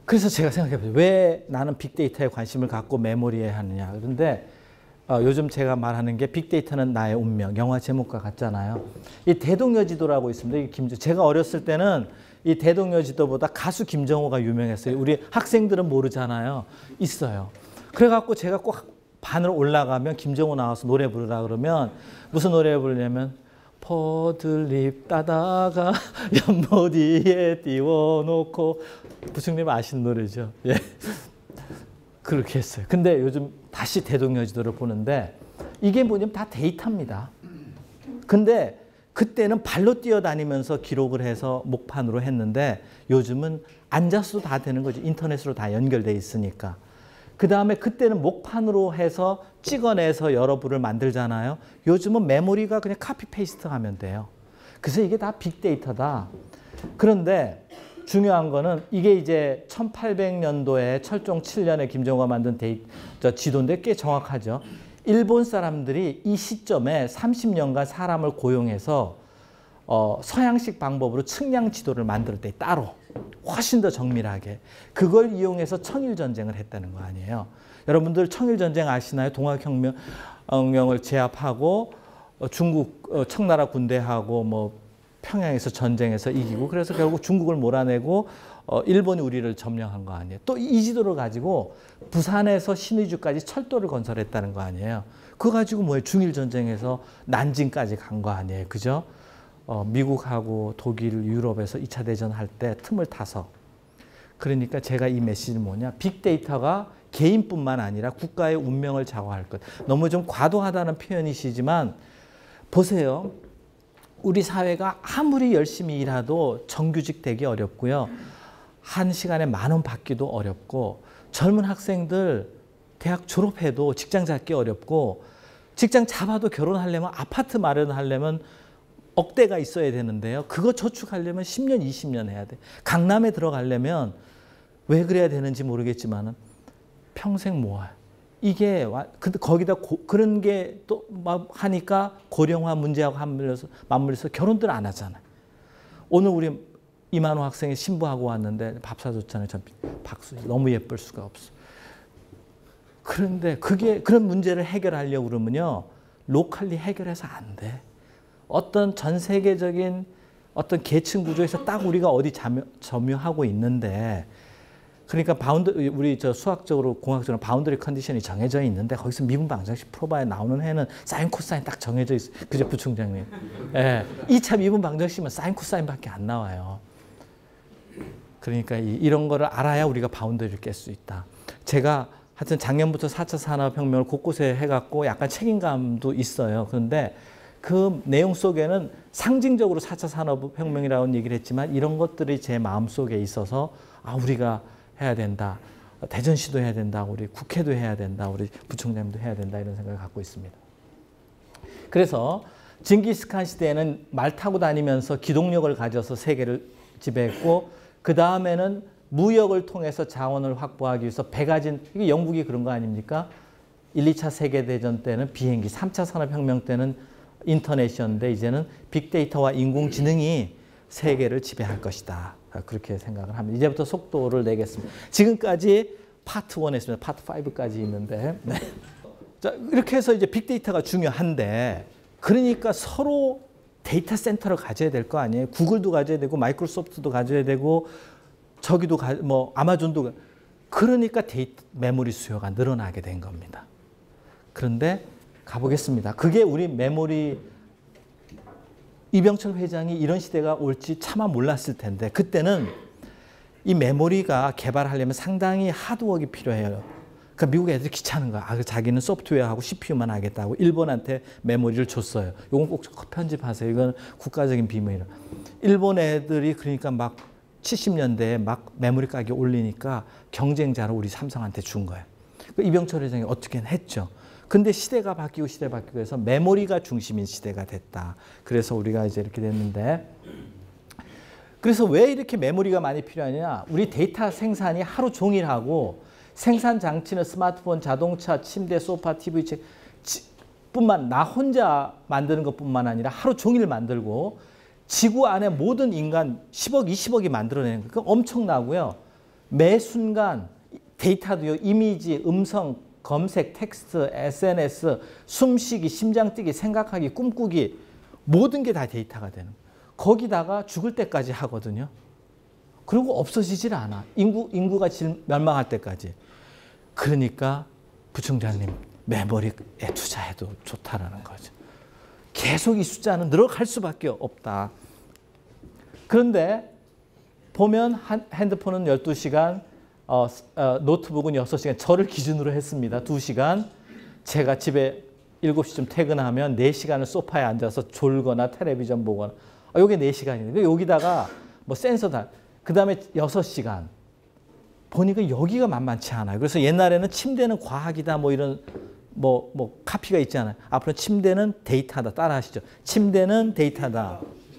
그래서 제가 생각해봤어요. 왜 나는 빅데이터에 관심을 갖고 메모리에 하느냐. 그런데 어, 요즘 제가 말하는 게 빅데이터는 나의 운명, 영화 제목과 같잖아요. 이 대동여지도라고 있습니다. 이 김, 제가 어렸을 때는 이 대동여지도보다 가수 김정호가 유명했어요. 우리 학생들은 모르잖아요. 있어요. 그래갖고 제가 꼭 반으로 올라가면 김정호 나와서 노래 부르라 그러면 무슨 노래 부르냐면 포들립 따다가 연못위에 띄워놓고 부총님 아시는 노래죠. 예. 그렇게 했어요. 근데 요즘 다시 대동여지도를 보는데 이게 뭐냐면 다 데이터입니다. 근데 그때는 발로 뛰어다니면서 기록을 해서 목판으로 했는데 요즘은 앉아서도 다 되는 거지. 인터넷으로 다 연결돼 있으니까. 그 다음에 그때는 목판으로 해서 찍어내서 여러 부를 만들잖아요. 요즘은 메모리가 그냥 카피 페이스트 하면 돼요. 그래서 이게 다 빅데이터다. 그런데 중요한 거는 이게 이제 천팔백 년도에 철종 칠 년에 김정호가 만든 데이, 저 지도인데 꽤 정확하죠. 일본 사람들이 이 시점에 삼십 년간 사람을 고용해서 어, 서양식 방법으로 측량 지도를 만들 때 따로 훨씬 더 정밀하게 그걸 이용해서 청일전쟁을 했다는 거 아니에요. 여러분들 청일전쟁 아시나요? 동학혁명을 제압하고 중국 청나라 군대하고 뭐 평양에서 전쟁에서 이기고 그래서 결국 중국을 몰아내고 어, 일본이 우리를 점령한 거 아니에요. 또 이 지도를 가지고 부산에서 신의주까지 철도를 건설했다는 거 아니에요. 그거 가지고 뭐예요? 중일전쟁에서 난징까지 간 거 아니에요. 그죠? 어, 미국하고 독일, 유럽에서 이 차 대전 할 때 틈을 타서. 그러니까 제가 이 메시지는 뭐냐. 빅데이터가 개인뿐만 아니라 국가의 운명을 좌우할 것. 너무 좀 과도하다는 표현이시지만 보세요. 우리 사회가 아무리 열심히 일해도 정규직 되기 어렵고요. 한 시간에 만 원 받기도 어렵고 젊은 학생들 대학 졸업해도 직장 잡기 어렵고 직장 잡아도 결혼하려면 아파트 마련하려면 억대가 있어야 되는데요. 그거 저축하려면 십 년, 이십 년 해야 돼. 강남에 들어가려면 왜 그래야 되는지 모르겠지만 평생 모아요. 이게 근데 거기다 고, 그런 게 또 하니까 고령화 문제하고 맞물려서, 맞물려서 결혼들 안 하잖아요. 오늘 우리 이만호 학생이 신부하고 왔는데 밥 사줬잖아요. 전 박수. 너무 예쁠 수가 없어. 그런데 그게 그런 문제를 해결하려고 그러면요. 로컬리 해결해서 안 돼. 어떤 전 세계적인 어떤 계층 구조에서 딱 우리가 어디 점유, 점유하고 있는데 그러니까 바운드 우리 저 수학적으로 공학적으로 바운더리 컨디션이 정해져 있는데 거기서 미분 방정식 풀어봐야 나오는 해는 사인 코사인 딱 정해져 있어요. 그죠 부총장님? 예. 이 차 미분 방정식이면 사인 코사인밖에 안 나와요. 그러니까 이, 이런 거를 알아야 우리가 바운더리를 깰 수 있다. 제가 하여튼 작년부터 사 차 산업혁명을 곳곳에 해갖고 약간 책임감도 있어요. 그런데 그 내용 속에는 상징적으로 사 차 산업혁명이라는 얘기를 했지만 이런 것들이 제 마음속에 있어서 아 우리가 해야 된다. 대전시도 해야 된다. 우리 국회도 해야 된다. 우리 부총장님도 해야 된다. 이런 생각을 갖고 있습니다. 그래서 징기스칸 시대에는 말 타고 다니면서 기동력을 가져서 세계를 지배했고 그 다음에는 무역을 통해서 자원을 확보하기 위해서 배 가진 이게 영국이 그런 거 아닙니까? 일, 이 차 세계대전 때는 비행기, 삼 차 산업혁명 때는 인터넷이었는데 이제는 빅데이터와 인공지능이 세계를 지배할 것이다. 그렇게 생각을 합니다. 이제부터 속도를 내겠습니다. 지금까지 파트 일 했습니다. 파트 오까지 있는데. 네. 자, 이렇게 해서 이제 빅데이터가 중요한데 그러니까 서로 데이터 센터를 가져야 될 거 아니에요. 구글도 가져야 되고 마이크로소프트도 가져야 되고 저기도 가, 뭐 아마존도 그러니까 데이터 메모리 수요가 늘어나게 된 겁니다. 그런데 가보겠습니다. 그게 우리 메모리 이병철 회장이 이런 시대가 올지 차마 몰랐을 텐데 그때는 이 메모리가 개발하려면 상당히 하드워크가 필요해요. 그러니까 미국 애들이 귀찮은 거야. 아, 자기는 소프트웨어하고 씨피유만 하겠다고 일본한테 메모리를 줬어요. 이건 꼭 편집하세요. 이건 국가적인 비밀이에요. 일본 애들이 그러니까 막 칠십 년대에 막 메모리 가격 올리니까 경쟁자로 우리 삼성한테 준 거예요. 이병철 회장이 어떻게든 했죠. 근데 시대가 바뀌고 시대 바뀌고 해서 메모리가 중심인 시대가 됐다. 그래서 우리가 이제 이렇게 됐는데 그래서 왜 이렇게 메모리가 많이 필요하냐? 우리 데이터 생산이 하루 종일 하고 생산 장치는 스마트폰, 자동차, 침대, 소파, 티비 책 뿐만 나 혼자 만드는 것뿐만 아니라 하루 종일 만들고 지구 안에 모든 인간 십억, 이십억이 만들어내는 거 엄청나고요. 매 순간 데이터도요. 이미지, 음성, 검색, 텍스트, 에스엔에스, 숨쉬기, 심장뛰기, 생각하기, 꿈꾸기 모든 게 다 데이터가 되는 거예요. 거기다가 죽을 때까지 하거든요. 그리고 없어지질 않아. 인구, 인구가 멸망할 때까지. 그러니까 부총장님 메모리에 투자해도 좋다라는 거죠. 계속 이 숫자는 늘어갈 수밖에 없다. 그런데 보면 핸드폰은 열두 시간, 어, 어, 노트북은 여섯 시간, 저를 기준으로 했습니다. 두 시간. 제가 집에 일곱 시쯤 퇴근하면 네 시간을 소파에 앉아서 졸거나 텔레비전 보거나. 아, 요게 네 시간이에요. 여기다가 뭐 센서 다. 그 다음에 여섯 시간. 보니까 여기가 만만치 않아요. 그래서 옛날에는 침대는 과학이다 뭐 이런 뭐, 뭐 카피가 있잖아요. 앞으로 침대는 데이터다. 따라 하시죠. 침대는 데이터다.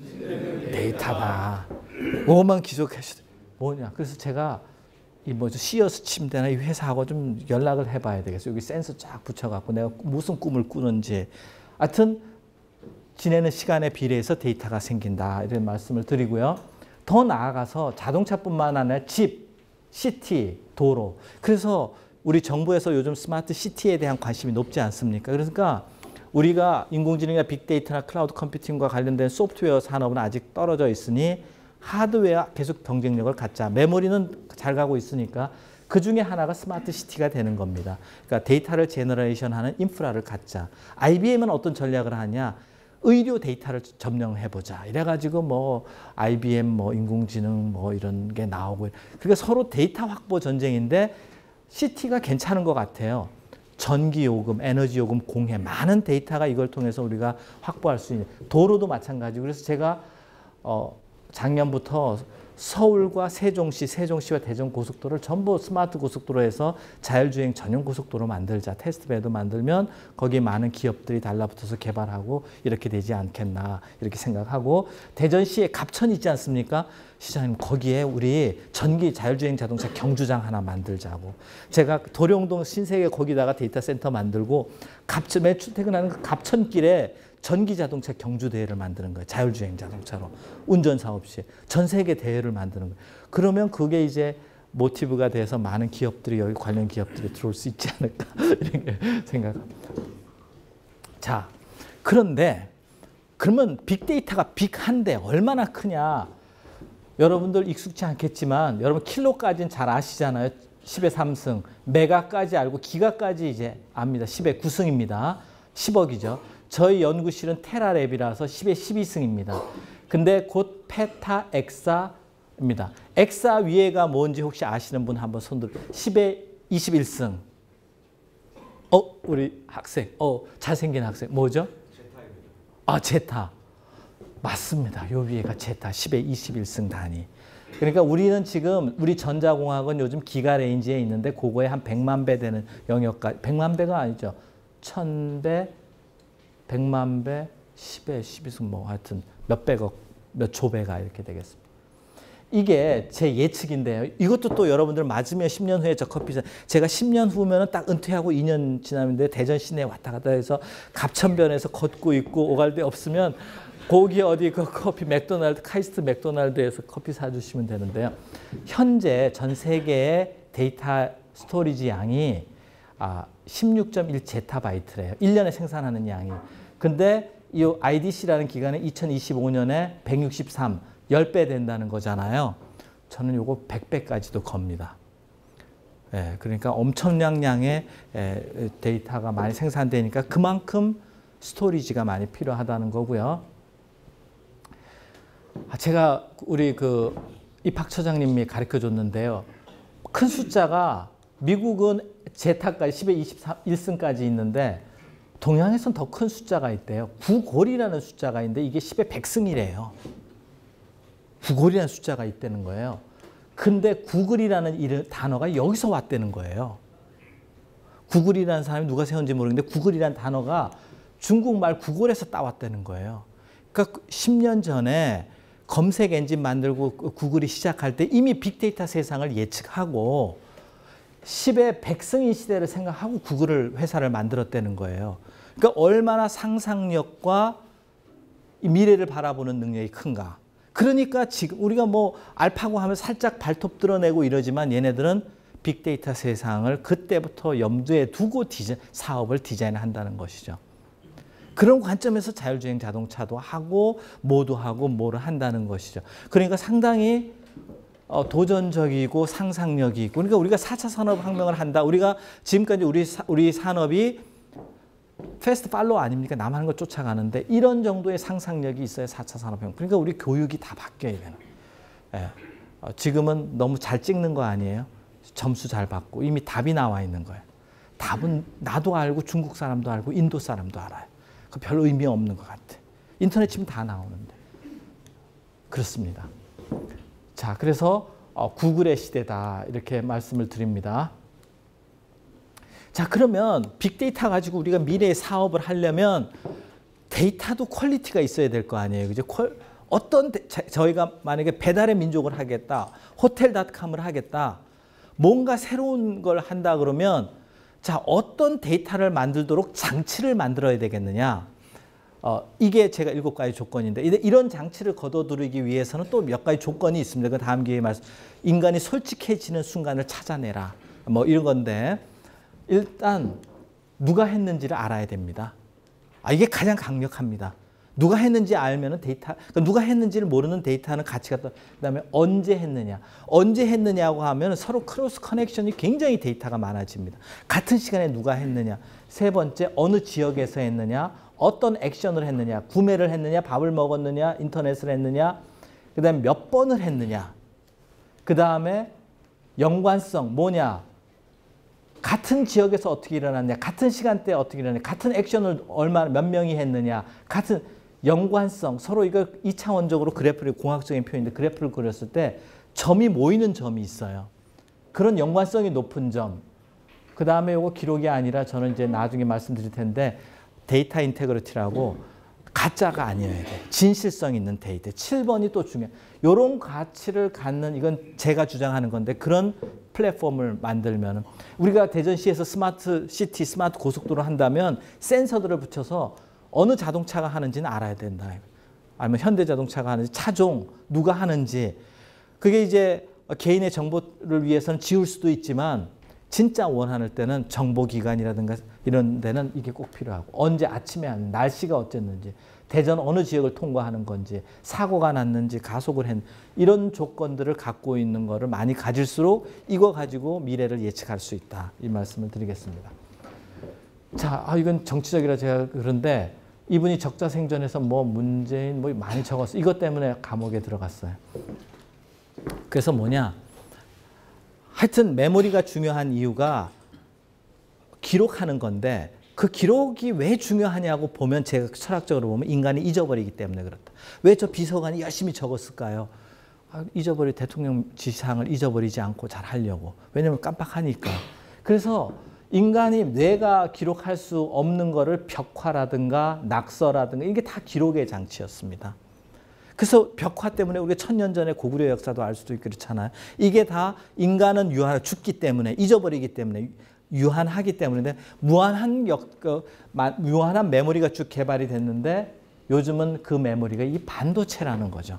데이터다. 뭐만 기록하시죠. 뭐냐. 그래서 제가 이 뭐죠 시어스 침대나 이 회사하고 좀 연락을 해봐야 되겠어요. 여기 센서 쫙 붙여갖고 내가 무슨 꿈을 꾸는지. 하여튼 지내는 시간에 비례해서 데이터가 생긴다. 이런 말씀을 드리고요. 더 나아가서 자동차뿐만 아니라 집, 시티, 도로. 그래서 우리 정부에서 요즘 스마트 시티에 대한 관심이 높지 않습니까? 그러니까 우리가 인공지능이나 빅데이터나 클라우드 컴퓨팅과 관련된 소프트웨어 산업은 아직 떨어져 있으니 하드웨어 계속 경쟁력을 갖자. 메모리는 잘 가고 있으니까 그중에 하나가 스마트 시티가 되는 겁니다. 그러니까 데이터를 제너레이션하는 인프라를 갖자. 아이비엠은 어떤 전략을 하냐? 의료 데이터를 점령해보자. 이래가지고 뭐 아이비엠 뭐 인공지능 뭐 이런 게 나오고. 그러니까 서로 데이터 확보 전쟁인데 시티가 괜찮은 것 같아요. 전기요금, 에너지요금, 공해 많은 데이터가 이걸 통해서 우리가 확보할 수 있는. 도로도 마찬가지고. 그래서 제가 어, 작년부터 서울과 세종시, 세종시와 대전 고속도로를 전부 스마트 고속도로에서 자율주행 전용 고속도로 만들자. 테스트베드 만들면 거기에 많은 기업들이 달라붙어서 개발하고 이렇게 되지 않겠나 이렇게 생각하고 대전시에 갑천 있지 않습니까? 시장님 거기에 우리 전기 자율주행 자동차 경주장 하나 만들자고. 제가 도룡동 신세계 거기다가 데이터 센터 만들고 갑천, 매 출퇴근하는 그 갑천길에 전기 자동차 경주 대회를 만드는 거예요. 자율주행 자동차로. 운전사 없이. 전 세계 대회를 만드는 거예요. 그러면 그게 이제 모티브가 돼서 많은 기업들이 여기 관련 기업들이 들어올 수 있지 않을까 이렇게 생각합니다. 자, 그런데 그러면 빅데이터가 빅한데 얼마나 크냐. 여러분들 익숙치 않겠지만 여러분 킬로까지는 잘 아시잖아요. 십의 삼승. 메가까지 알고 기가까지 이제 압니다. 십의 구승입니다. 십억이죠. 저희 연구실은 테라랩이라서 십의 십이승입니다. 근데 곧 페타 엑사입니다. 엑사 위에가 뭔지 혹시 아시는 분 한번 손 들어. 십의 이십일승. 어, 우리 학생. 어, 잘생긴 학생. 뭐죠? 제타입니다. 아, 제타. 맞습니다. 요 위에가 제타. 십의 이십일승 단위. 그러니까 우리는 지금 우리 전자공학은 요즘 기가 레인지에 있는데 그거에 한 백만 배 되는 영역까지. 백만 배가 아니죠. 천 배, 백만 배, 십의 십이승 뭐 하여튼 몇백억, 몇 조배가 이렇게 되겠습니다. 이게 제 예측인데요. 이것도 또 여러분들 맞으면 십 년 후에 저 커피 제가 십 년 후면은 딱 은퇴하고 이 년 지나는데 대전 시내 왔다 갔다 해서 갑천변에서 걷고 있고 오갈 데 없으면 거기 어디 그 커피 맥도날드 카이스트 맥도날드에서 커피 사주시면 되는데요. 현재 전 세계의 데이터 스토리지 양이 아, 십육 점 일 제타바이트래요. 일 년에 생산하는 양이. 근데 이 아이디씨라는 기관은 이천이십오년에 백육십삼, 십 배 된다는 거잖아요. 저는 요거 백 배까지도 겁니다. 예, 그러니까 엄청난 양의 예, 데이터가 많이 생산되니까 그만큼 스토리지가 많이 필요하다는 거고요. 제가 우리 그 입학 처장님이 가르쳐 줬는데요. 큰 숫자가 미국은 제타까지 십의 이십일승까지 있는데 동양에서는 더 큰 숫자가 있대요. 구골이라는 숫자가 있는데 이게 십의 백승이래요. 구골이라는 숫자가 있다는 거예요. 근데 구글이라는 단어가 여기서 왔다는 거예요. 구글이라는 사람이 누가 세운지 모르겠는데 구글이라는 단어가 중국말 구글에서 따왔다는 거예요. 그러니까 십 년 전에 검색 엔진 만들고 구글이 시작할 때 이미 빅데이터 세상을 예측하고 십의 백승인 시대를 생각하고 구글을 회사를 만들었다는 거예요. 그러니까 얼마나 상상력과 미래를 바라보는 능력이 큰가. 그러니까 지금 우리가 뭐 알파고 하면 살짝 발톱 드러내고 이러지만 얘네들은 빅데이터 세상을 그때부터 염두에 두고 디자, 사업을 디자인한다는 것이죠. 그런 관점에서 자율주행 자동차도 하고 뭐도 하고 뭐를 한다는 것이죠. 그러니까 상당히 어, 도전적이고 상상력이 있고, 그러니까 우리가 사 차 산업혁명을 한다. 우리가 지금까지 우리, 사, 우리 산업이 패스트 팔로우 아닙니까? 남 하는 거 쫓아가는데 이런 정도의 상상력이 있어야 사 차 산업혁명. 그러니까 우리 교육이 다 바뀌어야 되는. 예. 어, 지금은 너무 잘 찍는 거 아니에요? 점수 잘 받고 이미 답이 나와 있는 거예요. 답은 나도 알고 중국 사람도 알고 인도 사람도 알아요. 그 별 의미 없는 것 같아. 인터넷 치면 다 나오는데. 그렇습니다. 자, 그래서 어, 구글의 시대다 이렇게 말씀을 드립니다. 자, 그러면 빅데이터 가지고 우리가 미래의 사업을 하려면 데이터도 퀄리티가 있어야 될 거 아니에요. 그죠? 어떤 데, 저희가 만약에 배달의 민족을 하겠다, 호텔닷컴을 하겠다, 뭔가 새로운 걸 한다 그러면 자, 어떤 데이터를 만들도록 장치를 만들어야 되겠느냐. 어, 이게 제가 일곱 가지 조건인데 이런 장치를 거둬들이기 위해서는 또 몇 가지 조건이 있습니다. 그 다음 기회에 말씀. 인간이 솔직해지는 순간을 찾아내라. 뭐 이런 건데 일단 누가 했는지를 알아야 됩니다. 아, 이게 가장 강력합니다. 누가 했는지 알면은 데이터, 그러니까 누가 했는지를 모르는 데이터는 가치가 또, 그다음에 언제 했느냐, 언제 했느냐고 하면 서로 크로스 커넥션이 굉장히 데이터가 많아집니다. 같은 시간에 누가 했느냐, 세 번째 어느 지역에서 했느냐, 어떤 액션을 했느냐, 구매를 했느냐, 밥을 먹었느냐, 인터넷을 했느냐, 그다음에 몇 번을 했느냐, 그다음에 연관성 뭐냐. 같은 지역에서 어떻게 일어났냐, 같은 시간대에 어떻게 일어났냐, 같은 액션을 얼마나 몇 명이 했느냐, 같은 연관성, 서로 이거 이차원적으로 그래프를, 공학적인 표현인데 그래프를 그렸을 때 점이 모이는 점이 있어요. 그런 연관성이 높은 점. 그 다음에 이거 기록이 아니라 저는 이제 나중에 말씀드릴 텐데 데이터 인테그리티라고 가짜가 아니어야 돼. 진실성 있는 데이터. 칠 번이 또 중요해. 이런 가치를 갖는, 이건 제가 주장하는 건데 그런 플랫폼을 만들면 우리가 대전시에서 스마트 시티, 스마트 고속도로 한다면 센서들을 붙여서 어느 자동차가 하는지는 알아야 된다. 아니면 현대자동차가 하는지, 차종, 누가 하는지. 그게 이제 개인의 정보를 위해서는 지울 수도 있지만 진짜 원하는 때는 정보기관이라든가 이런 데는 이게 꼭 필요하고, 언제 아침에 하는, 날씨가 어쨌는지, 대전 어느 지역을 통과하는 건지, 사고가 났는지, 가속을 했는지, 이런 조건들을 갖고 있는 거를 많이 가질수록 이거 가지고 미래를 예측할 수 있다. 이 말씀을 드리겠습니다. 자, 아, 이건 정치적이라 제가 그런데 이분이 적자생존에서 뭐 문재인 뭐 많이 적었어요. 이것 때문에 감옥에 들어갔어요. 그래서 뭐냐. 하여튼 메모리가 중요한 이유가 기록하는 건데 그 기록이 왜 중요하냐고 보면 제가 철학적으로 보면 인간이 잊어버리기 때문에 그렇다. 왜 저 비서관이 열심히 적었을까요? 아, 잊어버리 대통령 지시사항을 잊어버리지 않고 잘 하려고. 왜냐하면 깜빡하니까. 그래서 인간이 뇌가 기록할 수 없는 거를 벽화라든가 낙서라든가 이게 다 기록의 장치였습니다. 그래서 벽화 때문에 우리가 천년 전에 고구려 역사도 알 수도 있고 그렇잖아요. 이게 다 인간은 유한, 죽기 때문에, 잊어버리기 때문에, 유한하기 때문에 무한한 역, 그, 무한한 메모리가 쭉 개발이 됐는데 요즘은 그 메모리가 이 반도체라는 거죠.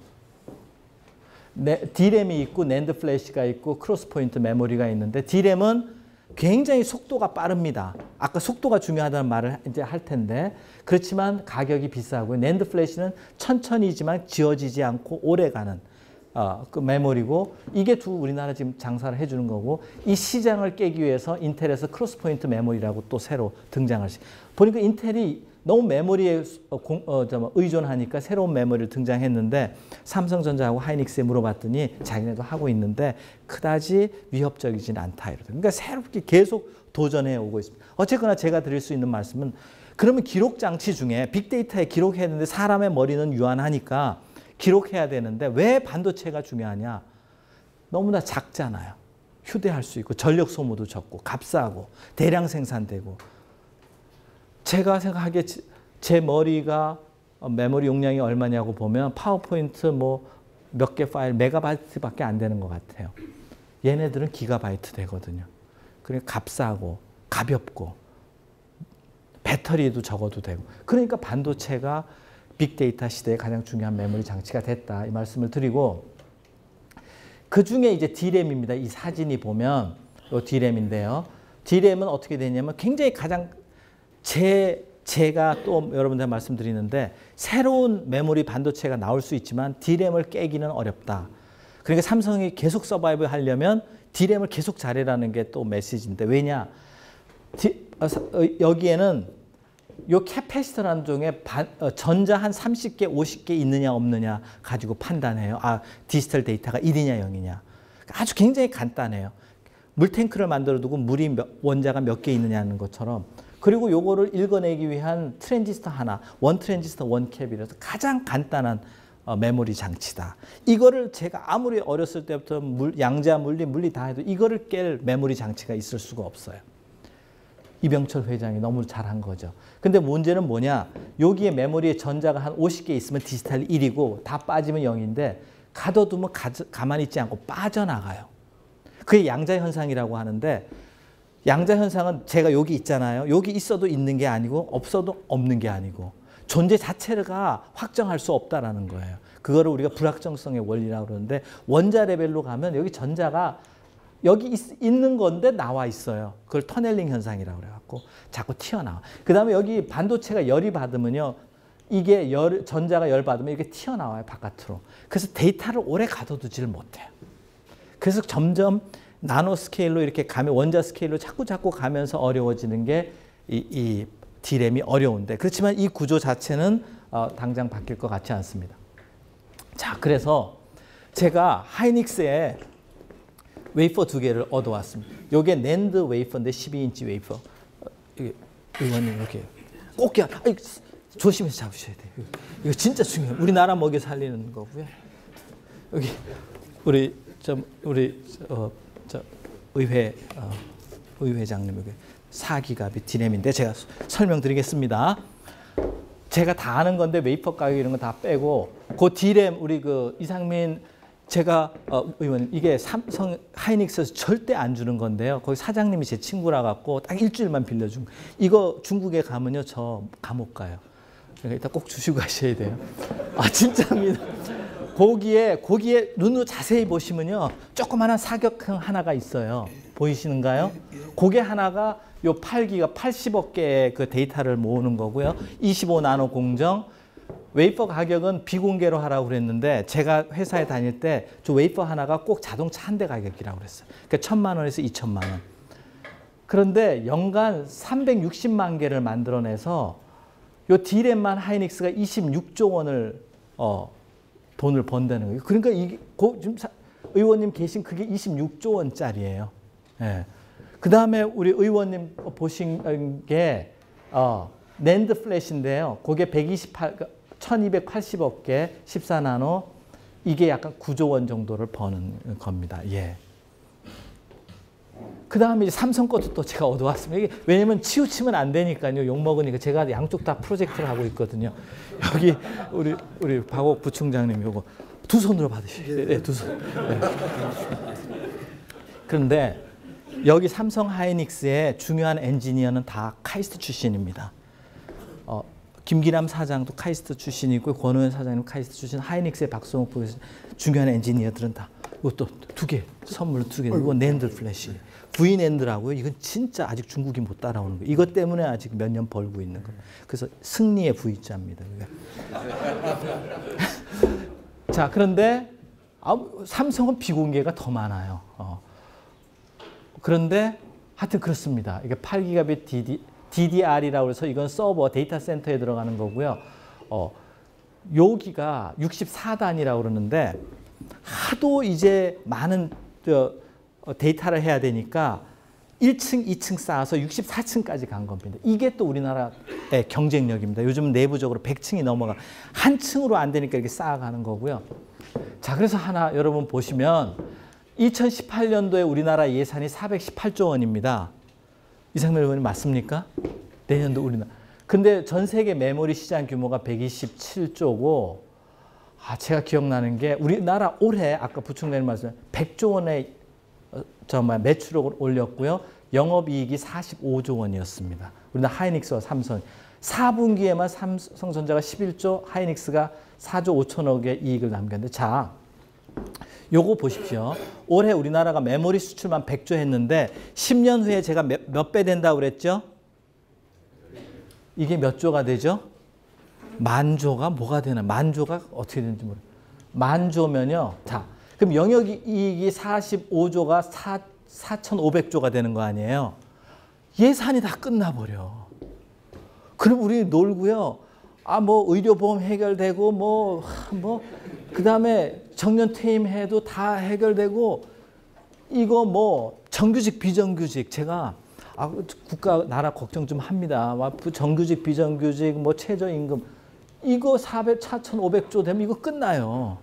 디램이 있고 낸드 플래시가 있고 크로스 포인트 메모리가 있는데 디램은 굉장히 속도가 빠릅니다. 아까 속도가 중요하다는 말을 이제 할 텐데 그렇지만 가격이 비싸고요. 낸드 플래시는 천천히지만 지워지지 않고 오래가는 어, 그 메모리고 이게 두 우리나라 지금 장사를 해주는 거고 이 시장을 깨기 위해서 인텔에서 크로스 포인트 메모리라고 또 새로 등장할 시. 보니까 인텔이 너무 메모리에 공, 어, 좀 의존하니까 새로운 메모리를 등장했는데 삼성전자하고 하이닉스에 물어봤더니 자기네도 하고 있는데 그다지 위협적이진 않다. 이러더라고요. 그러니까 새롭게 계속 도전해 오고 있습니다. 어쨌거나 제가 드릴 수 있는 말씀은 그러면 기록 장치 중에 빅데이터에 기록해야 되는데 사람의 머리는 유한하니까 기록해야 되는데 왜 반도체가 중요하냐? 너무나 작잖아요. 휴대할 수 있고 전력 소모도 적고 값싸고 대량 생산되고 제가 생각하기에 제 머리가 메모리 용량이 얼마냐고 보면 파워포인트 뭐 몇 개 파일 메가바이트밖에 안 되는 것 같아요. 얘네들은 기가바이트 되거든요. 그러니까 값싸고 가볍고 배터리도 적어도 되고 그러니까 반도체가 빅데이터 시대에 가장 중요한 메모리 장치가 됐다. 이 말씀을 드리고 그 중에 이제 디램입니다. 이 사진이 보면 이 디램인데요. 디램은 어떻게 되냐면 굉장히 가장 제 제가 또 여러분들 말씀드리는데 새로운 메모리 반도체가 나올 수 있지만 디램을 깨기는 어렵다. 그러니까 삼성이 계속 서바이브 하려면 디램을 계속 잘해라는 게 또 메시지인데 왜냐? 디, 어, 여기에는 요 캐패시터라는 종에 반, 어, 전자 한 삼십 개, 오십 개 있느냐 없느냐 가지고 판단해요. 아, 디지털 데이터가 일이냐 영이냐. 아주 굉장히 간단해요. 물탱크를 만들어 두고 물이 몇, 원자가 몇 개 있느냐는 것처럼 그리고 요거를 읽어내기 위한 트랜지스터 하나, 원 트랜지스터 원 캡이라서 가장 간단한 어, 메모리 장치다. 이거를 제가 아무리 어렸을 때부터 물, 양자, 물리, 물리 다 해도 이거를 깰 메모리 장치가 있을 수가 없어요. 이병철 회장이 너무 잘한 거죠. 근데 문제는 뭐냐? 여기에 메모리에 전자가 한 오십 개 있으면 디지털 일이고 다 빠지면 영인데 가둬두면 가, 가만히 있지 않고 빠져나가요. 그게 양자 현상이라고 하는데 양자 현상은 제가 여기 있잖아요. 여기 있어도 있는 게 아니고 없어도 없는 게 아니고 존재 자체가 확정할 수 없다라는 거예요. 그거를 우리가 불확정성의 원리라고 그러는데 원자 레벨로 가면 여기 전자가 여기 있, 있는 건데 나와 있어요. 그걸 터넬링 현상이라고 그래갖고 자꾸 튀어나와. 그 다음에 여기 반도체가 열이 받으면요. 이게 열, 전자가 열 받으면 이게 튀어나와요. 바깥으로. 그래서 데이터를 오래 가둬두지를 못해요. 그래서 점점 나노 스케일로 이렇게 가면 원자 스케일로 자꾸 자꾸 가면서 어려워지는 게 이, 이 디램이 어려운데 그렇지만 이 구조 자체는 어, 당장 바뀔 것 같지 않습니다. 자, 그래서 제가 하이닉스에 웨이퍼 두 개를 얻어왔습니다. 이게 낸드 웨이퍼인데 십이 인치 웨이퍼. 어, 이게 의원님 이렇게 꼭 껴. 아이, 조심해서 잡으셔야 돼요. 이거 진짜 중요해요. 우리나라 먹여 살리는 거고요. 여기 우리 좀 우리 어, 저 의회 어, 의회장님 여기 사기갑이 디램인데 제가 설명드리겠습니다. 제가 다 아는 건데 웨이퍼 가격 이런 거 다 빼고 그 디램 우리 그 이상민 제가 어, 의원님 이게 삼성 하이닉스에서 절대 안 주는 건데요. 거기 사장님이 제 친구라 갖고 딱 일주일만 빌려준 거. 이거 중국에 가면요 저 감옥 가요. 그러니까 이따 꼭 주시고 가셔야 돼요. 아 진짜입니다. 거기에 거기에 눈으로 자세히 보시면요 조그마한 사격형 하나가 있어요. 보이시는가요? 그게 하나가 요 팔 기가 팔십억 개의 그 데이터를 모으는 거고요. 이십오 나노 공정. 웨이퍼 가격은 비공개로 하라고 그랬는데 제가 회사에 다닐 때 저 웨이퍼 하나가 꼭 자동차 한 대 가격이라고 그랬어요. 그러니까 천만 원에서 이천만 원. 그런데 연간 삼백육십만 개를 만들어내서 요 디램만 하이닉스가 이십육조 원을 어, 돈을 번다는 거예요. 그러니까 이게 고, 지금 사, 의원님 계신 그게 이십육조 원짜리예요. 예. 그 다음에 우리 의원님 보신 게 어, 낸드 플래시인데요. 그게 백이십팔, 천이백팔십억 개, 십사 나노 이게 약간 구조 원 정도를 버는 겁니다. 예. 그 다음에 이제 삼성 것도 또 제가 얻어왔습니다. 이게 왜냐면 치우치면 안 되니까요. 욕먹으니까 제가 양쪽 다 프로젝트를 하고 있거든요. 여기 우리 우리 박옥 부총장님 요거 두 손으로 받으셔야 돼요. 네, 두 손. 네. 그런데 여기 삼성 하이닉스의 중요한 엔지니어는 다 카이스트 출신입니다. 어, 김기남 사장도 카이스트 출신이고 권호연 사장님 카이스트 출신, 하이닉스의 박성욱 부회장 중요한 엔지니어들은 다 이것도 두 개, 선물 두 개. 이거 낸드 플래시. 브이낸드라고요. 이건 진짜 아직 중국이 못 따라오는 거예요. 이것 때문에 아직 몇 년 벌고 있는 거예요. 그래서 승리의 V자입니다. 자, 그런데 삼성은 비공개가 더 많아요. 어. 그런데 하여튼 그렇습니다. 이게 팔 기가빗 디디알이라고 해서 이건 서버 데이터 센터에 들어가는 거고요. 어, 여기가 육십사 단이라고 그러는데 하도 이제 많은 저, 데이터를 해야 되니까 일 층, 이 층 쌓아서 육십사 층까지 간 겁니다. 이게 또 우리나라의 경쟁력입니다. 요즘 내부적으로 백 층이 넘어가. 한 층으로 안 되니까 이렇게 쌓아가는 거고요. 자, 그래서 하나 여러분 보시면 이천십팔 년도에 우리나라 예산이 사백십팔조 원입니다. 이상민 의원님 맞습니까? 내년도 우리나라. 근데 전 세계 메모리 시장 규모가 백이십칠조고 아, 제가 기억나는 게 우리나라 올해 아까 부총장님 말씀 백조 원의 정말 매출을 올렸고요. 영업이익이 사십오조 원이었습니다. 우리나라 하이닉스와 삼성. 사 분기에만 삼성전자가 십일 조, 하이닉스가 사 조 오천억의 이익을 남겼는데, 자, 요거 보십시오. 올해 우리나라가 메모리 수출만 백 조 했는데 십 년 후에 제가 몇 배 된다고 그랬죠? 이게 몇 조가 되죠? 만 조가 뭐가 되나? 만 조가 어떻게 되는지 모르겠어요. 만 조면요. 자, 그럼 영역이익이 사십오 조가 사천오백 조가 되는 거 아니에요? 예산이 다 끝나버려. 그럼 우리 놀고요. 아, 뭐 의료보험 해결되고 뭐, 뭐, 그 다음에 정년 퇴임해도 다 해결되고, 이거 뭐 정규직 비정규직 제가 아, 국가 나라 걱정 좀 합니다. 정규직 비정규직 뭐 최저임금 이거 사천오백 조 되면 이거 끝나요.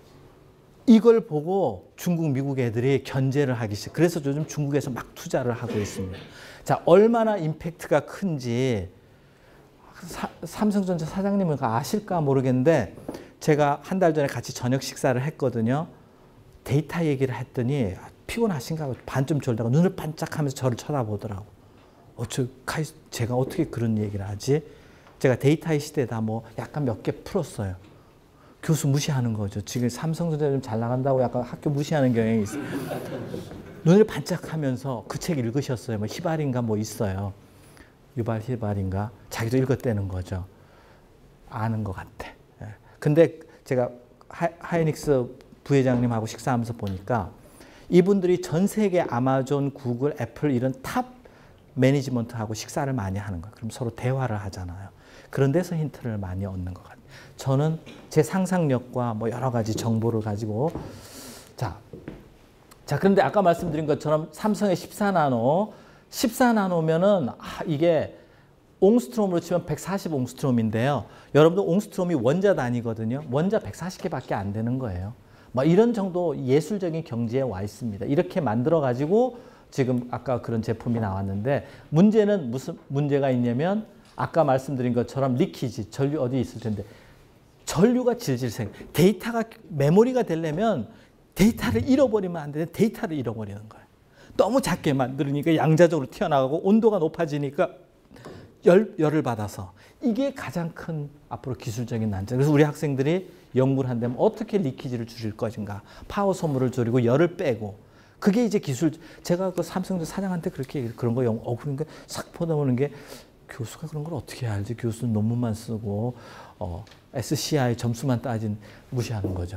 이걸 보고 중국, 미국 애들이 견제를 하기 시작. 그래서 요즘 중국에서 막 투자를 하고 있습니다. 자, 얼마나 임팩트가 큰지 사, 삼성전자 사장님은 아실까 모르겠는데 제가 한 달 전에 같이 저녁 식사를 했거든요. 데이터 얘기를 했더니 피곤하신가 하고 반쯤 졸다가 눈을 반짝하면서 저를 쳐다보더라고. 어, 저, 제가 어떻게 그런 얘기를 하지? 제가 데이터의 시대다 뭐 약간 몇 개 풀었어요. 교수 무시하는 거죠. 지금 삼성전자 좀 잘 나간다고 약간 학교 무시하는 경향이 있어요. 눈을 반짝하면서 그 책 읽으셨어요. 뭐 히발인가 뭐 있어요. 유발 히발인가? 자기도 읽었다는 거죠. 아는 것 같아. 근데 제가 하이닉스 부회장님하고 식사하면서 보니까 이분들이 전 세계 아마존, 구글, 애플 이런 탑 매니지먼트하고 식사를 많이 하는 거예요. 그럼 서로 대화를 하잖아요. 그런 데서 힌트를 많이 얻는 것 같아요. 저는 제 상상력과 뭐 여러 가지 정보를 가지고 자, 자 그런데 아까 말씀드린 것처럼 삼성의 십사 나노, 십사 나노면은 아, 이게 옹스트롬으로 치면 백사십 옹스트롬인데요. 여러분들 옹스트롬이 원자 단위거든요. 원자 백사십 개밖에 안 되는 거예요. 뭐 이런 정도 예술적인 경지에 와 있습니다. 이렇게 만들어 가지고 지금 아까 그런 제품이 나왔는데 문제는 무슨 문제가 있냐면 아까 말씀드린 것처럼 리키지, 전류 어디 있을 텐데 전류가 질질 생. 데이터가 메모리가 되려면 데이터를 잃어버리면 안 되는데 데이터를 잃어버리는 거예요. 너무 작게 만들으니까 양자적으로 튀어나가고 온도가 높아지니까 열, 열을 받아서 이게 가장 큰 앞으로 기술적인 난점. 그래서 우리 학생들이 연구를 한다면 어떻게 리키지를 줄일 것인가. 파워 소모를 줄이고 열을 빼고. 그게 이제 기술. 제가 그 삼성전자 사장한테 그렇게 그런 거 어 그러니까 싹 보다보는 게 교수가 그런 걸 어떻게 알지? 교수는 논문만 쓰고 어, 에스씨아이 점수만 따진 무시하는 거죠.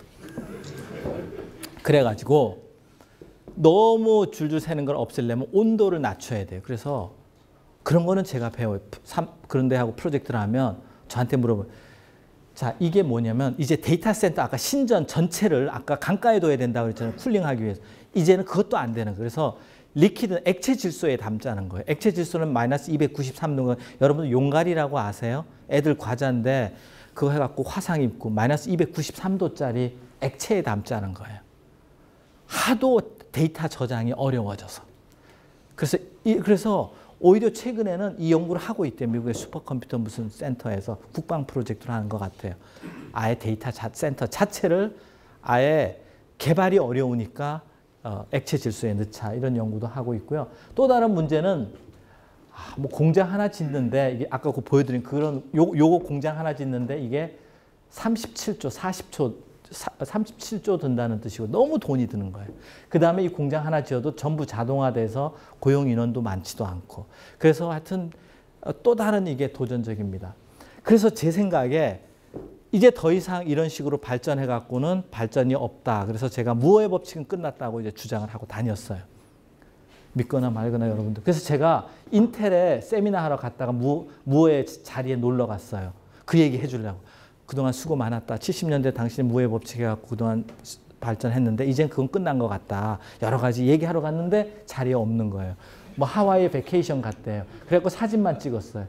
그래가지고 너무 줄줄 새는 걸 없애려면 온도를 낮춰야 돼요. 그래서 그런 거는 제가 배워요. 그런 데 하고 프로젝트를 하면 저한테 물어봐요. 자, 이게 뭐냐면 이제 데이터 센터 아까 신전 전체를 아까 강가에 둬야 된다고 그랬잖아요. 쿨링하기 위해서. 이제는 그것도 안 되는 거예요. 그래서 리퀴드는 액체 질소에 담자는 거예요. 액체 질소는 마이너스 이백구십삼 도. 여러분 용갈이라고 아세요? 애들 과자인데 그거 해갖고 화상 입고 마이너스 이백구십삼 도짜리 액체에 담자는 거예요. 하도 데이터 저장이 어려워져서. 그래서 이, 그래서 오히려 최근에는 이 연구를 하고 있대요. 미국의 슈퍼컴퓨터 무슨 센터에서 국방 프로젝트를 하는 것 같아요. 아예 데이터 자, 센터 자체를 아예 개발이 어려우니까 어, 액체 질소에 넣자 이런 연구도 하고 있고요. 또 다른 문제는 아, 뭐 공장 하나 짓는데 이게 아까 그 보여드린 그런 요, 요거 공장 하나 짓는데 이게 삼십칠 조, 사십 조, 삼십칠 조 든다는 뜻이고 너무 돈이 드는 거예요. 그 다음에 이 공장 하나 지어도 전부 자동화돼서 고용 인원도 많지도 않고. 그래서 하여튼 또 다른 이게 도전적입니다. 그래서 제 생각에 이제 더 이상 이런 식으로 발전해 갖고는 발전이 없다. 그래서 제가 무어의 법칙은 끝났다고 이제 주장을 하고 다녔어요. 믿거나 말거나 여러분들. 그래서 제가 인텔에 세미나 하러 갔다가 무, 무어의 자리에 놀러 갔어요. 그 얘기 해주려고. 그동안 수고 많았다. 칠십 년대 당신이 무어의 법칙 해갖고 그동안 발전했는데 이젠 그건 끝난 것 같다. 여러 가지 얘기하러 갔는데 자리에 없는 거예요. 뭐 하와이에 베케이션 갔대요. 그래갖고 사진만 찍었어요.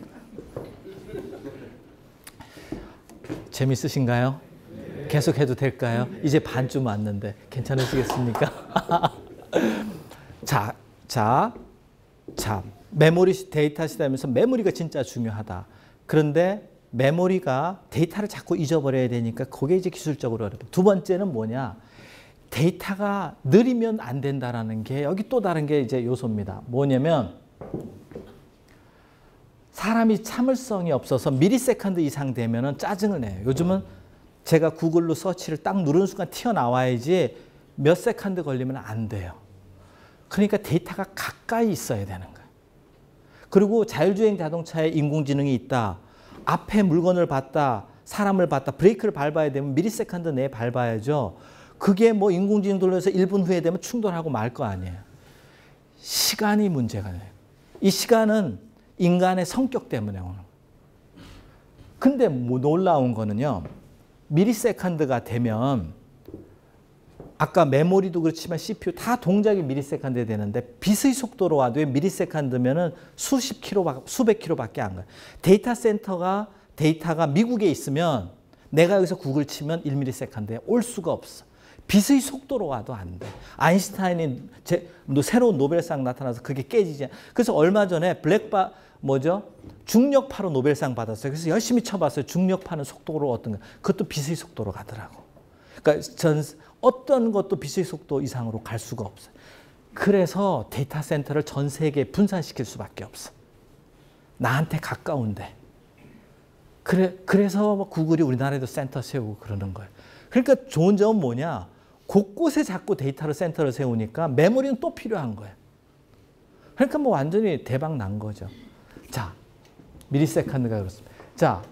재밌으신가요? 계속 해도 될까요? 이제 반쯤 왔는데 괜찮으시겠습니까? 자, 자, 자, 메모리 데이터 시대면서 메모리가 진짜 중요하다. 그런데 메모리가 데이터를 자꾸 잊어버려야 되니까 그게 이제 기술적으로 어렵다. 두 번째는 뭐냐? 데이터가 느리면 안 된다라는 게 여기 또 다른 게 이제 요소입니다. 뭐냐면 사람이 참을성이 없어서 미리세컨드 이상 되면은 짜증을 내요. 요즘은 제가 구글로 서치를 딱 누르는 순간 튀어나와야지 몇 세컨드 걸리면 안 돼요. 그러니까 데이터가 가까이 있어야 되는 거예요. 그리고 자율주행 자동차에 인공지능이 있다. 앞에 물건을 봤다. 사람을 봤다. 브레이크를 밟아야 되면 미리세컨드 내에 밟아야죠. 그게 뭐 인공지능 돌려서 일 분 후에 되면 충돌하고 말 거 아니에요. 시간이 문제가 돼요. 이 시간은 인간의 성격 때문에 오는 거예요. 근데 뭐 놀라운 거는요. 미리세컨드가 되면 아까 메모리도 그렇지만 씨피유 다 동작이 미리세컨드에 되는데 빛의 속도로 와도 미리세컨드면은 수십 킬로, 수백 킬로밖에 안 가요. 데이터 센터가 데이터가 미국에 있으면 내가 여기서 구글 치면 일 미리세컨드에 올 수가 없어. 빛의 속도로 와도 안 돼. 아인슈타인이 제, 새로운 노벨상 나타나서 그게 깨지지. 그래서 얼마 전에 블랙바 뭐죠? 중력파로 노벨상 받았어요. 그래서 열심히 쳐봤어요. 중력파는 속도로 어떤가. 그것도 빛의 속도로 가더라고. 그러니까 전 어떤 것도 빛의 속도 이상으로 갈 수가 없어요. 그래서 데이터 센터를 전 세계에 분산시킬 수밖에 없어. 나한테 가까운데. 그래, 그래서 구글이 우리나라에도 센터 세우고 그러는 거예요. 그러니까 좋은 점은 뭐냐? 곳곳에 자꾸 데이터를 센터를 세우니까 메모리는 또 필요한 거예요. 그러니까 뭐 완전히 대박 난 거죠. 자, 미리세컨드가 그렇습니다. 자,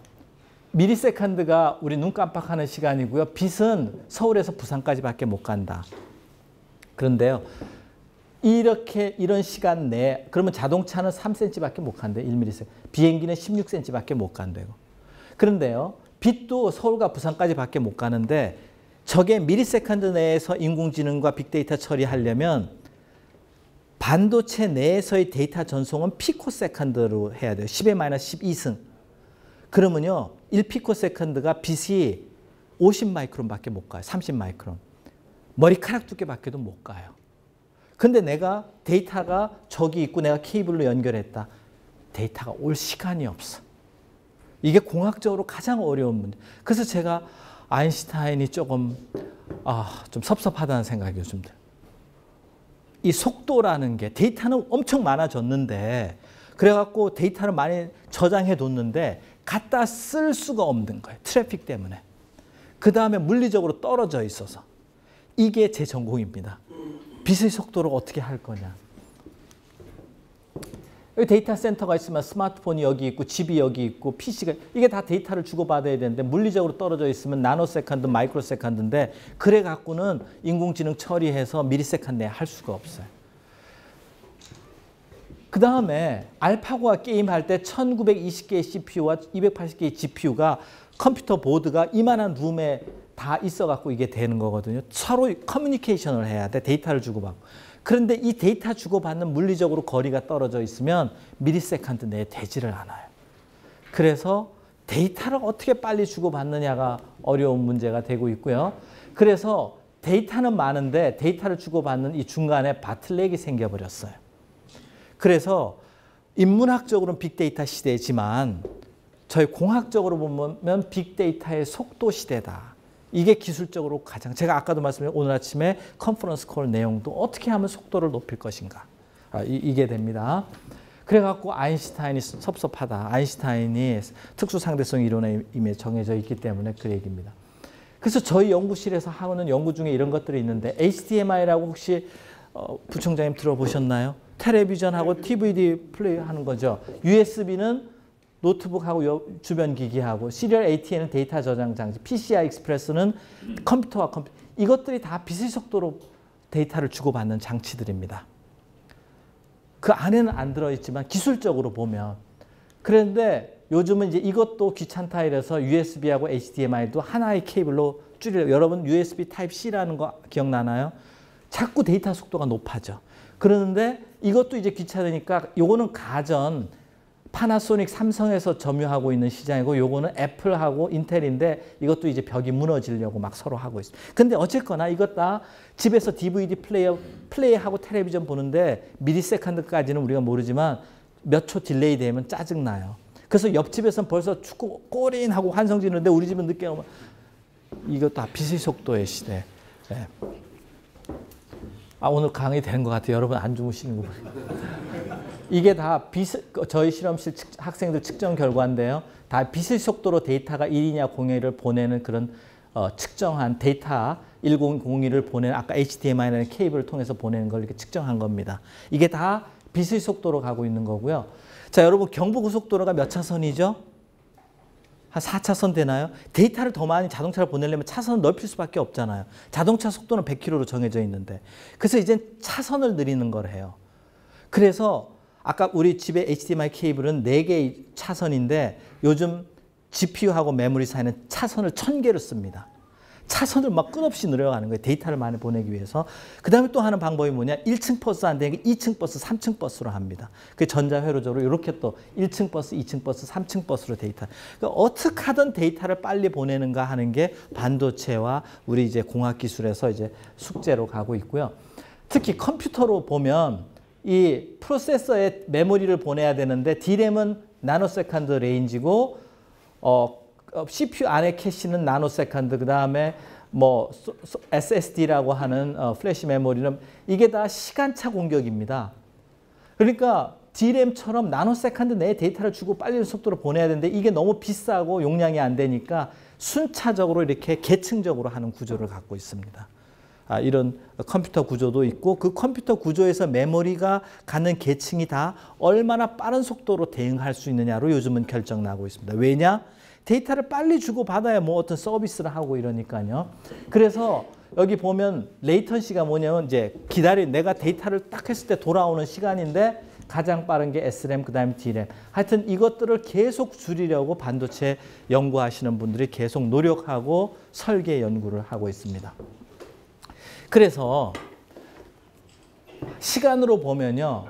미리세컨드가 우리 눈 깜빡하는 시간이고요. 빛은 서울에서 부산까지밖에 못 간다. 그런데요. 이렇게 이런 시간 내에 그러면 자동차는 삼 센티미터밖에 못 간대. 일 미리세컨드. 비행기는 십육 센티미터밖에 못 간대요. 그런데요. 빛도 서울과 부산까지밖에 못 가는데 저게 미리세컨드 내에서 인공지능과 빅데이터 처리하려면 반도체 내에서의 데이터 전송은 피코세컨드로 해야 돼요. 십의 마이너스 십이 승. 그러면요. 일 피코세컨드가 빛이 오십 마이크론밖에 못 가요. 삼십 마이크론. 머리카락 두께밖에도 못 가요. 근데 내가 데이터가 저기 있고 내가 케이블로 연결했다. 데이터가 올 시간이 없어. 이게 공학적으로 가장 어려운 문제. 그래서 제가 아인슈타인이 조금 아, 좀 섭섭하다는 생각이 요즘 들어요. 이 속도라는 게 데이터는 엄청 많아졌는데 그래갖고 데이터를 많이 저장해 뒀는데 갖다 쓸 수가 없는 거예요. 트래픽 때문에. 그 다음에 물리적으로 떨어져 있어서. 이게 제 전공입니다. 빛의 속도를 어떻게 할 거냐. 여기 데이터 센터가 있으면 스마트폰이 여기 있고 집이 여기 있고 피씨가 이게 다 데이터를 주고받아야 되는데 물리적으로 떨어져 있으면 나노세컨드, 마이크로세컨드인데 그래 갖고는 인공지능 처리해서 미리세컨드에 할 수가 없어요. 그 다음에 알파고와 게임할 때 천구백이십 개의 씨피유와 이백팔십 개의 지피유가 컴퓨터 보드가 이만한 룸에 다 있어 갖고 이게 되는 거거든요. 서로 커뮤니케이션을 해야 돼. 데이터를 주고받고. 그런데 이 데이터 주고받는 물리적으로 거리가 떨어져 있으면 미리세컨드 내에 되지를 않아요. 그래서 데이터를 어떻게 빨리 주고받느냐가 어려운 문제가 되고 있고요. 그래서 데이터는 많은데 데이터를 주고받는 이 중간에 바틀렉이 생겨버렸어요. 그래서 인문학적으로는 빅데이터 시대지만 저희 공학적으로 보면 빅데이터의 속도 시대다. 이게 기술적으로 가장 제가 아까도 말씀드린 오늘 아침에 컨퍼런스 콜 내용도 어떻게 하면 속도를 높일 것인가. 아, 이, 이게 됩니다. 그래갖고 아인슈타인이 섭섭하다. 아인슈타인이 특수상대성 이론에 이미 정해져 있기 때문에 그 얘기입니다. 그래서 저희 연구실에서 하는 연구 중에 이런 것들이 있는데 에이치디엠아이라고 혹시 어, 부총장님 들어보셨나요? 텔레비전하고 티비디 플레이 하는 거죠. 유에스비는 노트북하고 주변 기기하고 시리얼 에이티엔은 데이터 저장 장치, 피씨아이 익스프레스는 컴퓨터와 컴퓨터. 이것들이 다 빛의 속도로 데이터를 주고받는 장치들입니다. 그 안에는 안 들어있지만 기술적으로 보면. 그런데 요즘은 이제 이것도 귀찮다 이래서 유에스비하고 에이치디엠아이도 하나의 케이블로 줄이려. 여러분 유에스비 타입 씨라는 거 기억나나요? 자꾸 데이터 속도가 높아져. 그러는데 이것도 이제 귀찮으니까 요거는 가전 파나소닉, 삼성에서 점유하고 있는 시장이고 요거는 애플하고 인텔인데 이것도 이제 벽이 무너지려고 막 서로 하고 있어요. 근데 어쨌거나 이것 다 집에서 디비디 플레이어, 플레이하고 텔레비전 보는데 미리세컨드까지는 우리가 모르지만 몇 초 딜레이 되면 짜증나요. 그래서 옆집에서는 벌써 축구 꼬린하고 환성 지르는데 우리 집은 늦게 오면 이것 다 빛의 속도의 시대. 네. 아, 오늘 강의 된 것 같아요. 여러분 안 주무시는 거 보니까. 이게 다 비스, 저희 실험실 학생들 측정 결과인데요. 다 비슬 속도로 데이터가 일이냐 공이냐를 보내는 그런 어, 측정한 데이터 천이를 보내는 아까 에이치디엠아이라는 케이블을 통해서 보내는 걸 이렇게 측정한 겁니다. 이게 다 비슬 속도로 가고 있는 거고요. 자, 여러분 경부고속도로가 몇 차선이죠? 한 사 차선 되나요? 데이터를 더 많이 자동차를 보내려면 차선을 넓힐 수밖에 없잖아요. 자동차 속도는 백 킬로미터로 정해져 있는데. 그래서 이제 차선을 늘리는 걸 해요. 그래서 아까 우리 집에 에이치디엠아이 케이블은 네 개의 차선인데 요즘 지피유하고 메모리 사이는 차선을 천 개를 씁니다. 차선을 막 끝없이 늘려가는 거예요. 데이터를 많이 보내기 위해서. 그 다음에 또 하는 방법이 뭐냐. 일 층 버스 안 되니까 이 층 버스, 삼 층 버스로 합니다. 그 전자회로적으로 이렇게 또 일 층 버스, 이 층 버스, 삼 층 버스로 데이터. 그러니까 어떻게 하든 데이터를 빨리 보내는가 하는 게 반도체와 우리 이제 공학기술에서 이제 숙제로 가고 있고요. 특히 컴퓨터로 보면 이 프로세서에 메모리를 보내야 되는데 D램은 나노세컨드 레인지고 어, 씨피유 안에 캐시는 나노세컨드, 그 다음에 뭐 에스에스디라고 하는 어, 플래시 메모리는 이게 다 시간차 공격입니다. 그러니까 D램처럼 나노세컨드 내에 데이터를 주고 빨리 속도로 보내야 되는데 이게 너무 비싸고 용량이 안 되니까 순차적으로 이렇게 계층적으로 하는 구조를 갖고 있습니다. 아, 이런 컴퓨터 구조도 있고 그 컴퓨터 구조에서 메모리가 갖는 계층이 다 얼마나 빠른 속도로 대응할 수 있느냐로 요즘은 결정나고 있습니다. 왜냐? 데이터를 빨리 주고받아야 뭐 어떤 서비스를 하고 이러니까요. 그래서 여기 보면 레이턴시가 뭐냐면 이제 기다리 내가 데이터를 딱 했을 때 돌아오는 시간인데 가장 빠른 게 에스램, 그 다음에 D램. 하여튼 이것들을 계속 줄이려고 반도체 연구하시는 분들이 계속 노력하고 설계 연구를 하고 있습니다. 그래서 시간으로 보면요.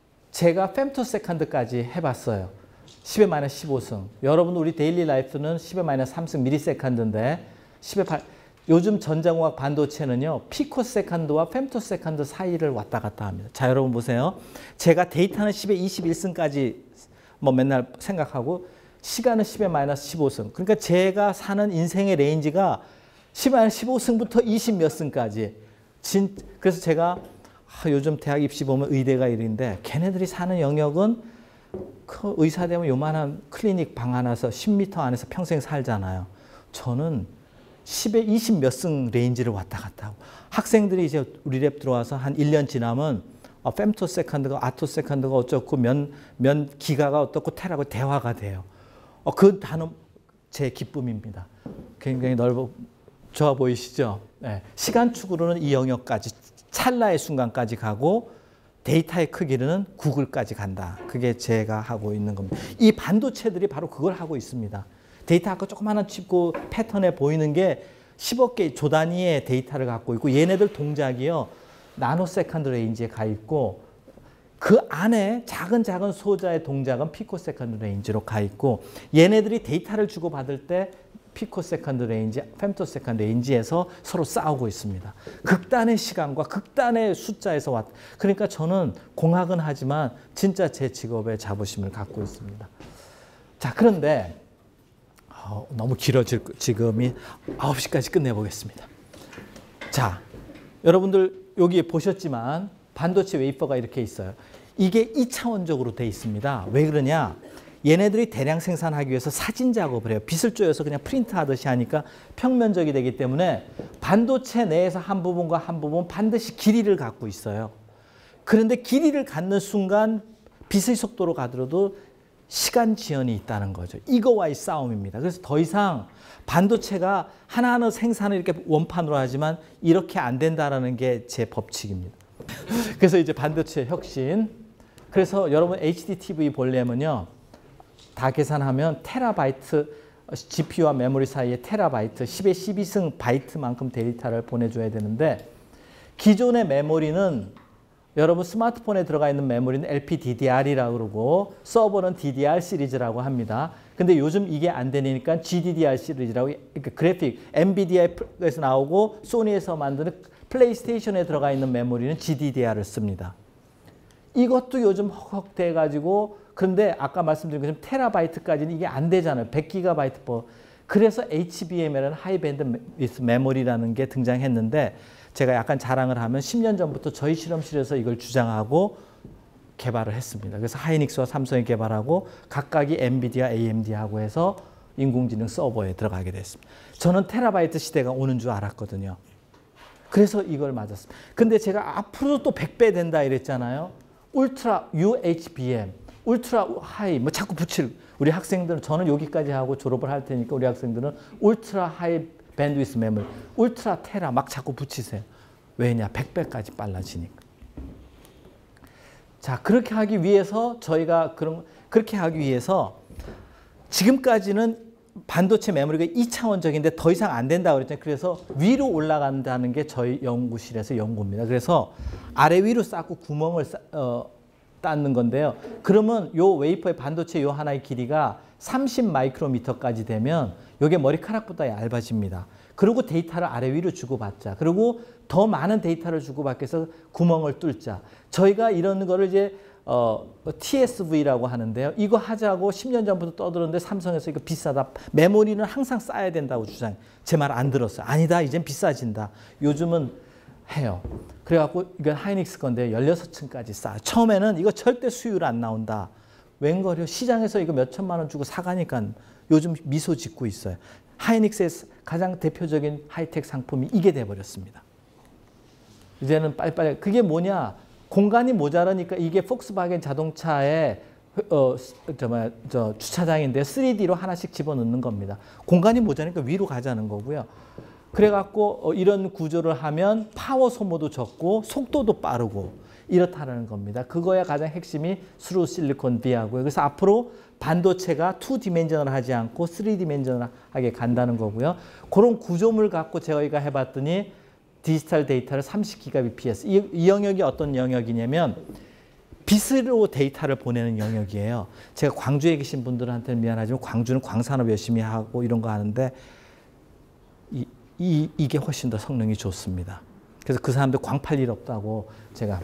제가 femtoseconds까지 해봤어요. 십의 마이너스 십오 승. 여러분 우리 데일리 라이프는 십의 마이너스 삼 승 미리세컨드인데 십의 팔 요즘 전자공학 반도체는요. 피코세컨드와 femtoseconds 사이를 왔다 갔다 합니다. 자, 여러분 보세요. 제가 데이터는 십의 이십일 승까지 뭐 맨날 생각하고 시간은 십의 마이너스 십오 승. 그러니까 제가 사는 인생의 레인지가 십의 마이너스 십오 승부터 이십 몇 승까지. 진, 그래서 제가 아, 요즘 대학 입시 보면 의대가 이런데 걔네들이 사는 영역은 그 의사 되면 요만한 클리닉 방 하나서 십 미터 안에서 평생 살잖아요. 저는 십에 이십 몇 승 레인지를 왔다 갔다 하고 학생들이 이제 우리 랩 들어와서 한 일 년 지나면 어, femtoseconds가 attoseconds가 어쩌고 면, 면 기가가 어떻고 테라고 대화가 돼요. 어, 그 단어 제 기쁨입니다. 굉장히 넓어 좋아 보이시죠? 네. 시간축으로는 이 영역까지 찰나의 순간까지 가고 데이터의 크기는 구글까지 간다. 그게 제가 하고 있는 겁니다. 이 반도체들이 바로 그걸 하고 있습니다. 데이터 아까 조그마한 칩고 패턴에 보이는 게 십억 개 조 단위의 데이터를 갖고 있고 얘네들 동작이요. 나노세컨드 레인지에 가 있고 그 안에 작은 작은 소자의 동작은 피코세컨드 레인지로 가 있고 얘네들이 데이터를 주고받을 때 피코세컨드 레인지, femtoseconds 레인지에서 서로 싸우고 있습니다. 극단의 시간과 극단의 숫자에서 왔. 그러니까 저는 공학은 하지만 진짜 제 직업에 자부심을 갖고 있습니다. 자, 그런데 어, 너무 길어질 지금이 아홉 시까지 끝내보겠습니다. 자, 여러분들 여기 보셨지만 반도체 웨이퍼가 이렇게 있어요. 이게 이 차원적으로 돼 있습니다. 왜 그러냐? 얘네들이 대량 생산하기 위해서 사진 작업을 해요. 빗을 쪼여서 그냥 프린트 하듯이 하니까 평면적이 되기 때문에 반도체 내에서 한 부분과 한 부분 반드시 길이를 갖고 있어요. 그런데 길이를 갖는 순간 빛의 속도로 가더라도 시간 지연이 있다는 거죠. 이거와의 싸움입니다. 그래서 더 이상 반도체가 하나하나 생산을 이렇게 원판으로 하지만 이렇게 안 된다는 게 제 법칙입니다. 그래서 이제 반도체 혁신. 그래서 여러분 에이치디티비 보려면요. 다 계산하면 테라바이트, 지피유와 메모리 사이에 테라바이트, 십의 십이 승 바이트만큼 데이터를 보내줘야 되는데 기존의 메모리는 여러분 스마트폰에 들어가 있는 메모리는 엘피디디알이라고 그러고 서버는 디디알 시리즈라고 합니다. 근데 요즘 이게 안 되니까 지디디알 시리즈라고 그러니까 그래픽, 엔비디아에서 나오고 소니에서 만드는 플레이스테이션에 들어가 있는 메모리는 지디디알을 씁니다. 이것도 요즘 헉헉돼 가지고 그런데 아까 말씀드린 것처럼 테라바이트까지는 이게 안 되잖아요. 백 기가바이트 퍼. 그래서 에이치비엠이라는 하이밴드 메모리라는 게 등장했는데 제가 약간 자랑을 하면 십 년 전부터 저희 실험실에서 이걸 주장하고 개발을 했습니다. 그래서 하이닉스와 삼성이 개발하고 각각이 엔비디아, 에이엠디하고 해서 인공지능 서버에 들어가게 됐습니다. 저는 테라바이트 시대가 오는 줄 알았거든요. 그래서 이걸 맞았습니다. 근데 제가 앞으로도 또 백 배 된다 이랬잖아요. 울트라 유에이치비엠, 울트라 하이 뭐 자꾸 붙일 우리 학생들은 저는 여기까지 하고 졸업을 할 테니까 우리 학생들은 울트라 하이 밴드위스 메모리, 울트라 테라 막 자꾸 붙이세요. 왜냐? 백 배까지 빨라지니까. 자, 그렇게 하기 위해서 저희가 그런 그렇게 하기 위해서 지금까지는 반도체 메모리가 이 차원적인데 더 이상 안 된다고 그랬잖아요. 그래서 위로 올라간다는 게 저희 연구실에서 연구입니다. 그래서 아래 위로 쌓고 구멍을 쌓, 어, 닦는 건데요. 그러면 요 웨이퍼의 반도체 요 하나의 길이가 삼십 마이크로미터까지 되면 요게 머리카락보다 얇아집니다. 그리고 데이터를 아래 위로 주고받자. 그리고 더 많은 데이터를 주고받기 위해서 구멍을 뚫자. 저희가 이런 거를 이제 어, 티에스브이라고 하는데요. 이거 하자고 십 년 전부터 떠들었는데 삼성에서 이거 비싸다. 메모리는 항상 쌓아야 된다고 주장해. 제 말 안 들었어요. 아니다. 이젠 비싸진다. 요즘은 해요. 그래갖고 이건 하이닉스 건데 열여섯 층까지 쌓아. 처음에는 이거 절대 수율 안 나온다. 웬걸요? 시장에서 이거 몇 천만 원 주고 사가니까 요즘 미소 짓고 있어요. 하이닉스의 가장 대표적인 하이텍 상품이 이게 돼버렸습니다. 이제는 빨리빨리. 그게 뭐냐? 공간이 모자라니까 이게 폭스바겐 자동차의 어, 저, 뭐야, 저 주차장인데 쓰리디로 하나씩 집어넣는 겁니다. 공간이 모자라니까 위로 가자는 거고요. 그래갖고 어, 이런 구조를 하면 파워 소모도 적고 속도도 빠르고 이렇다는 겁니다. 그거의 가장 핵심이 스루 실리콘 비하고요. 그래서 앞으로 반도체가 투 디멘전을 하지 않고 쓰리 디멘전하게 간다는 거고요. 그런 구조물 갖고 저희가 해봤더니 디지털 데이터를 삼십 기가비피에스. 이, 이 영역이 어떤 영역이냐면 빛으로 데이터를 보내는 영역이에요. 제가 광주에 계신 분들한테는 미안하지만 광주는 광산업 열심히 하고 이런 거 하는데 이, 이, 이게 훨씬 더 성능이 좋습니다. 그래서 그 사람들 광 팔 일 없다고 제가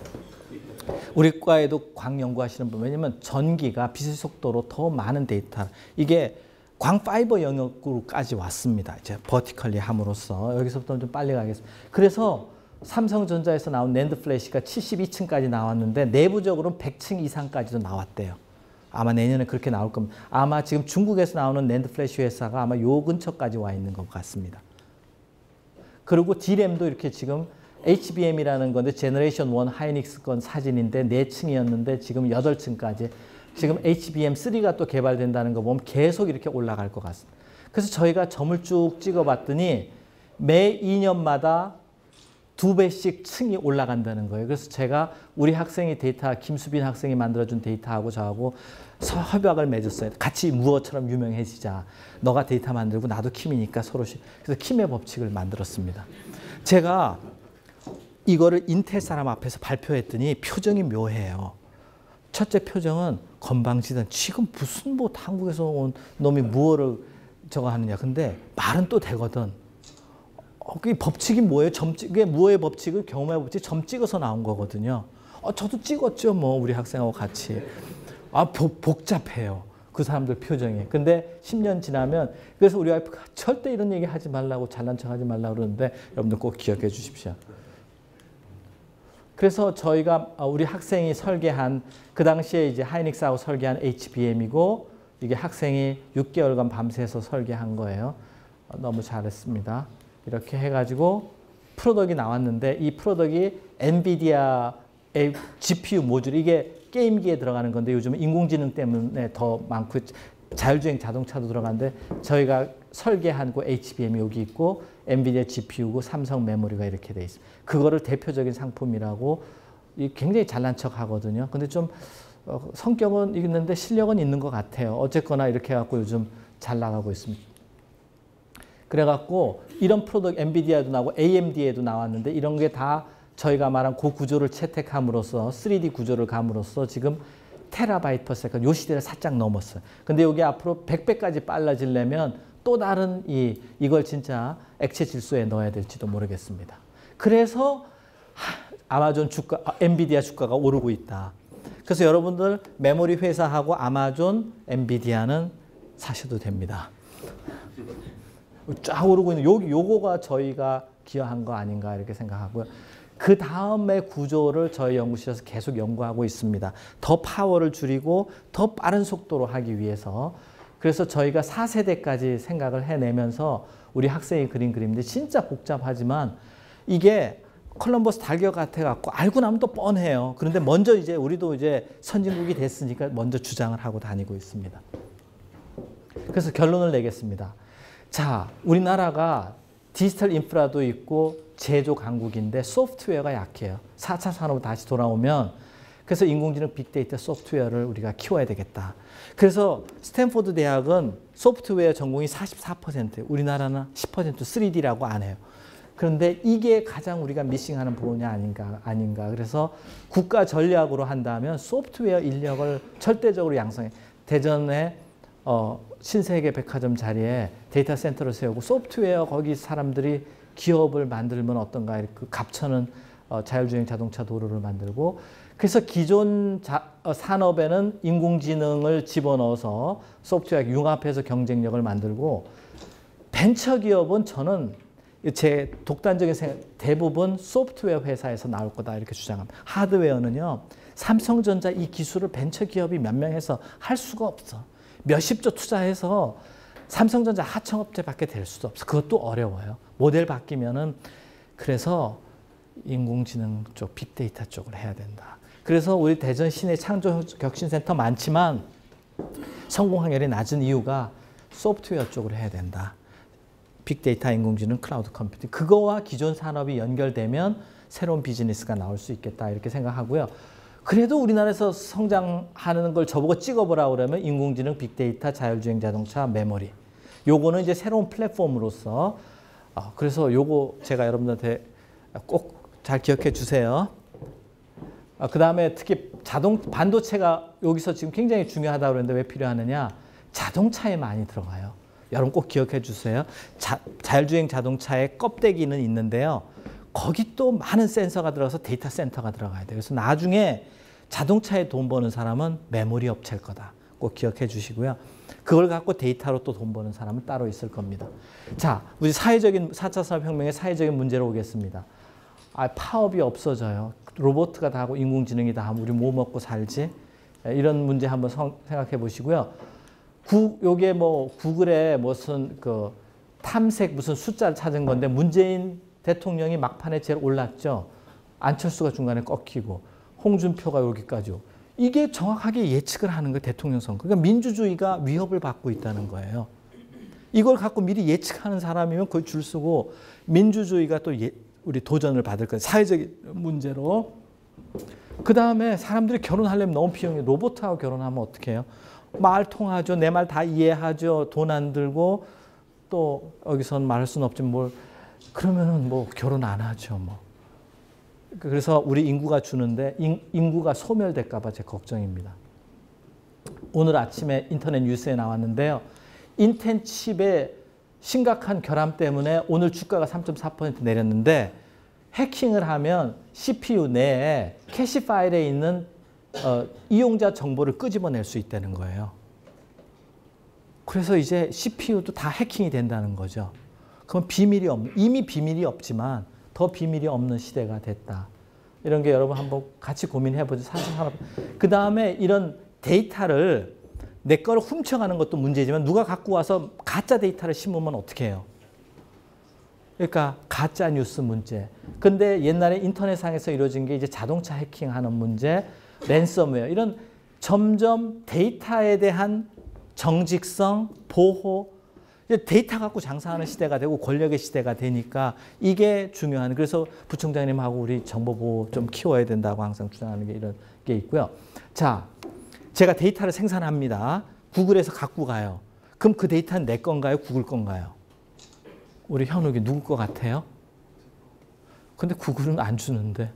우리 과에도 광 연구하시는 분 왜냐면 전기가 빛의 속도로 더 많은 데이터 이게 광 파이버 영역으로까지 왔습니다. 이제 버티컬리 함으로써 여기서부터 좀 빨리 가겠습니다. 그래서 삼성전자에서 나온 낸드 플래시가 칠십이 층까지 나왔는데 내부적으로는 백 층 이상까지도 나왔대요. 아마 내년에 그렇게 나올 겁니다. 아마 지금 중국에서 나오는 낸드 플래시 회사가 아마 요 근처까지 와 있는 것 같습니다. 그리고 디램도 이렇게 지금 에이치비엠이라는 건데 제너레이션 원 하이닉스 건 사진인데 네 층이었는데 지금 여덟 층까지 지금 에이치비엠 쓰리가 또 개발된다는 거 보면 계속 이렇게 올라갈 것 같습니다. 그래서 저희가 점을 쭉 찍어봤더니 매 이 년마다 두 배씩 층이 올라간다는 거예요. 그래서 제가 우리 학생이 데이터, 김수빈 학생이 만들어준 데이터하고 저하고 협약을 맺었어요. 같이 무어처럼 유명해지자. 너가 데이터 만들고 나도 킴이니까 서로. 그래서 킴의 법칙을 만들었습니다. 제가 이거를 인텔 사람 앞에서 발표했더니 표정이 묘해요. 첫째 표정은 건방지다. 지금 무슨 뭐 한국에서 온 놈이 무어를 저거 하느냐. 근데 말은 또 되거든. 어, 그 법칙이 뭐예요? 점 찍, 그게 무어의 법칙을 경험의 법칙 점 찍어서 나온 거거든요. 어, 저도 찍었죠. 뭐 우리 학생하고 같이. 아, 복, 복잡해요. 그 사람들 표정이. 근데 십 년 지나면 그래서 우리 와이프가 절대 이런 얘기 하지 말라고 잘난 척 하지 말라고 그러는데 여러분들 꼭 기억해 주십시오. 그래서 저희가 우리 학생이 설계한 그 당시에 이제 하이닉스하고 설계한 에이치비엠이고 이게 학생이 육 개월간 밤새서 설계한 거예요. 너무 잘했습니다. 이렇게 해가지고 프로덕이 나왔는데 이 프로덕이 엔비디아의 지피유 모듈 이게 게임기에 들어가는 건데 요즘은 인공지능 때문에 더 많고 자율주행 자동차도 들어가는데 저희가 설계한 그 에이치비엠이 여기 있고 엔비디아 지피유고 삼성 메모리가 이렇게 돼 있습니다. 그거를 대표적인 상품이라고 굉장히 잘난 척 하거든요. 근데 좀 어, 성격은 있는데 실력은 있는 것 같아요. 어쨌거나 이렇게 해갖고 요즘 잘 나가고 있습니다. 그래갖고 이런 프로덕트 엔비디아도 나오고 에이엠디에도 나왔는데 이런 게 다 저희가 말한 그 구조를 채택함으로써 쓰리디 구조를 감으로써 지금 테라바이트 퍼 세컨드 요 시대를 살짝 넘었어요. 근데 이게 앞으로 백 배까지 빨라지려면 또 다른 이, 이걸 진짜 액체 질소에 넣어야 될지도 모르겠습니다. 그래서 아마존 주가, 엔비디아 주가가 오르고 있다. 그래서 여러분들 메모리 회사하고 아마존, 엔비디아는 사셔도 됩니다. 쫙 오르고 있는 요, 요거가 저희가 기여한 거 아닌가 이렇게 생각하고요. 그 다음의 구조를 저희 연구실에서 계속 연구하고 있습니다. 더 파워를 줄이고 더 빠른 속도로 하기 위해서. 그래서 저희가 사 세대까지 생각을 해내면서 우리 학생이 그린 그림인데 진짜 복잡하지만 이게 콜럼버스 달걀 같아 갖고 알고 나면 또 뻔해요. 그런데 먼저 이제 우리도 이제 선진국이 됐으니까 먼저 주장을 하고 다니고 있습니다. 그래서 결론을 내겠습니다. 자, 우리나라가 디지털 인프라도 있고 제조 강국인데 소프트웨어가 약해요. 사 차 산업으로 다시 돌아오면 그래서 인공지능 빅데이터 소프트웨어를 우리가 키워야 되겠다. 그래서 스탠포드 대학은 소프트웨어 전공이 사십사 퍼센트, 우리나라는 십 퍼센트 쓰리디라고 안 해요. 그런데 이게 가장 우리가 미싱하는 부분이 아닌가, 아닌가. 그래서 국가 전략으로 한다면 소프트웨어 인력을 절대적으로 양성해. 대전에 어, 신세계 백화점 자리에 데이터 센터를 세우고 소프트웨어 거기 사람들이 기업을 만들면 어떤가. 그 갑천은 어, 자율주행 자동차 도로를 만들고 그래서 기존 자, 어, 산업에는 인공지능을 집어넣어서 소프트웨어 융합해서 경쟁력을 만들고 벤처기업은 저는 제 독단적인 생각, 대부분 소프트웨어 회사에서 나올 거다 이렇게 주장합니다. 하드웨어는요. 삼성전자 이 기술을 벤처기업이 몇 명 해서 할 수가 없어. 몇십조 투자해서 삼성전자 하청업체밖에 될 수도 없어. 그것도 어려워요. 모델 바뀌면은 그래서 인공지능 쪽, 빅데이터 쪽을 해야 된다. 그래서 우리 대전 시내 창조혁신센터 많지만 성공 확률이 낮은 이유가 소프트웨어 쪽으로 해야 된다. 빅데이터, 인공지능, 클라우드 컴퓨팅. 그거와 기존 산업이 연결되면 새로운 비즈니스가 나올 수 있겠다 이렇게 생각하고요. 그래도 우리나라에서 성장하는 걸 저보고 찍어보라고 그러면 인공지능, 빅데이터, 자율주행 자동차, 메모리. 요거는 이제 새로운 플랫폼으로서 어, 그래서 요거 제가 여러분들한테 꼭 잘 기억해 주세요. 어, 그 다음에 특히 자동 반도체가 여기서 지금 굉장히 중요하다고 그러는데 왜 필요하느냐? 자동차에 많이 들어가요. 여러분 꼭 기억해 주세요. 자, 자율주행 자동차의 껍데기는 있는데요. 거기 또 많은 센서가 들어가서 데이터 센터가 들어가야 돼요. 그래서 나중에 자동차에 돈 버는 사람은 메모리 업체일 거다. 꼭 기억해 주시고요. 그걸 갖고 데이터로 또 돈 버는 사람은 따로 있을 겁니다. 자, 우리 사회적인 사 차 산업혁명의 사회적인 문제로 오겠습니다. 아, 파업이 없어져요. 로봇가 다 하고 인공지능이 다 하면 우리 뭐 먹고 살지? 이런 문제 한번 성, 생각해 보시고요. 구, 요게 뭐 구글에 무슨 그 탐색 무슨 숫자를 찾은 건데 문재인 대통령이 막판에 제일 올랐죠. 안철수가 중간에 꺾이고 홍준표가 여기까지 오고. 이게 정확하게 예측을 하는 거예요. 대통령 선거. 그러니까 민주주의가 위협을 받고 있다는 거예요. 이걸 갖고 미리 예측하는 사람이면 거의 줄 서고 민주주의가 또 예, 우리 도전을 받을 거예요. 사회적인 문제로. 그 다음에 사람들이 결혼하려면 너무 비용이 로봇하고 결혼하면 어떻게 해요? 말 통하죠. 내 말 다 이해하죠. 돈 안 들고 또 여기서는 말할 수는 없지만 뭘 그러면은 뭐 결혼 안 하죠. 뭐. 그래서 우리 인구가 주는데 인, 인구가 소멸될까 봐 제 걱정입니다. 오늘 아침에 인터넷 뉴스에 나왔는데요. 인텔 칩의 심각한 결함 때문에 오늘 주가가 삼 점 사 퍼센트 내렸는데 해킹을 하면 씨피유 내에 캐시 파일에 있는 어, 이용자 정보를 끄집어낼 수 있다는 거예요. 그래서 이제 씨피유도 다 해킹이 된다는 거죠. 그럼 비밀이 없는, 이미 비밀이 없지만 더 비밀이 없는 시대가 됐다. 이런 게 여러분 한번 같이 고민해보죠. 사실 산업. 그 다음에 이런 데이터를 내 거를 훔쳐가는 것도 문제지만 누가 갖고 와서 가짜 데이터를 심으면 어떻게 해요? 그러니까 가짜 뉴스 문제. 근데 옛날에 인터넷상에서 이루어진 게 이제 자동차 해킹하는 문제, 랜섬웨어 이런 점점 데이터에 대한 정직성, 보호, 데이터 갖고 장사하는 시대가 되고 권력의 시대가 되니까 이게 중요한. 그래서 부총장님하고 우리 정보보호 좀 키워야 된다고 항상 주장하는 게 이런 게 있고요. 자, 제가 데이터를 생산합니다. 구글에서 갖고 가요. 그럼 그 데이터는 내 건가요? 구글 건가요? 우리 현욱이 누구 거 같아요? 근데 구글은 안 주는데.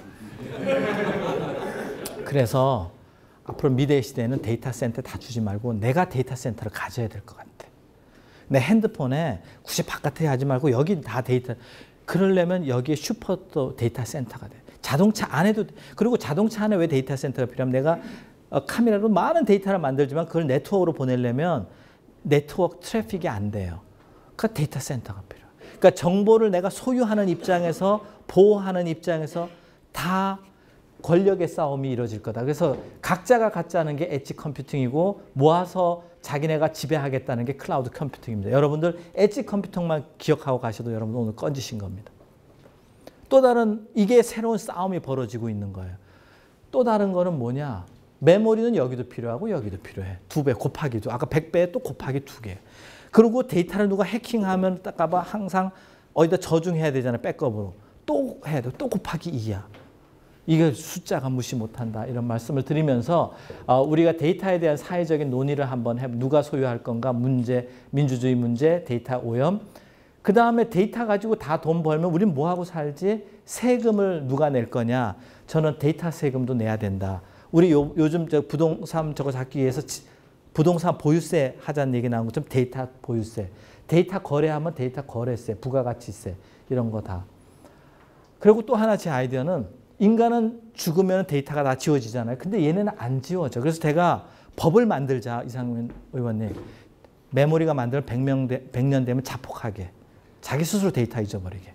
그래서 앞으로 미래의 시대에는 데이터 센터 다 주지 말고 내가 데이터 센터를 가져야 될 것 같아. 내 핸드폰에 굳이 바깥에 하지 말고 여기 다 데이터. 그러려면 여기에 슈퍼 또 데이터 센터가 돼. 자동차 안에도. 그리고 자동차 안에 왜 데이터 센터가 필요하면 내가 카메라로 많은 데이터를 만들지만 그걸 네트워크로 보내려면 네트워크 트래픽이 안 돼요. 그 데이터 센터가 필요해요. 그러니까 정보를 내가 소유하는 입장에서 보호하는 입장에서 다 권력의 싸움이 이루어질 거다. 그래서 각자가 갖자는 게 엣지 컴퓨팅이고 모아서 자기네가 지배하겠다는 게 클라우드 컴퓨팅입니다. 여러분들 엣지 컴퓨팅만 기억하고 가셔도 여러분 오늘 건지신 겁니다. 또 다른 이게 새로운 싸움이 벌어지고 있는 거예요. 또 다른 거는 뭐냐? 메모리는 여기도 필요하고 여기도 필요해. 두 배 곱하기 두. 아까 백 배에 또 곱하기 두 개. 그리고 데이터를 누가 해킹하면 딱가봐 항상 어디다 저중해야 되잖아요. 백업으로. 또 해야 돼. 또 곱하기 이야. 이게 숫자가 무시 못한다. 이런 말씀을 드리면서 어, 우리가 데이터에 대한 사회적인 논의를 한번 해. 누가 소유할 건가 문제, 민주주의 문제, 데이터 오염. 그 다음에 데이터 가지고 다 돈 벌면 우린 뭐하고 살지? 세금을 누가 낼 거냐? 저는 데이터 세금도 내야 된다. 우리 요, 요즘 저 부동산 저거 잡기 위해서 지, 부동산 보유세 하자는 얘기 나온 것처럼 데이터 보유세. 데이터 거래하면 데이터 거래세, 부가가치세 이런 거 다. 그리고 또 하나 제 아이디어는 인간은 죽으면 데이터가 다 지워지잖아요. 근데 얘네는 안 지워져. 그래서 제가 법을 만들자, 이상민 의원님. 메모리가 만들면 백 명 되, 백 년 되면 자폭하게. 자기 스스로 데이터 잊어버리게.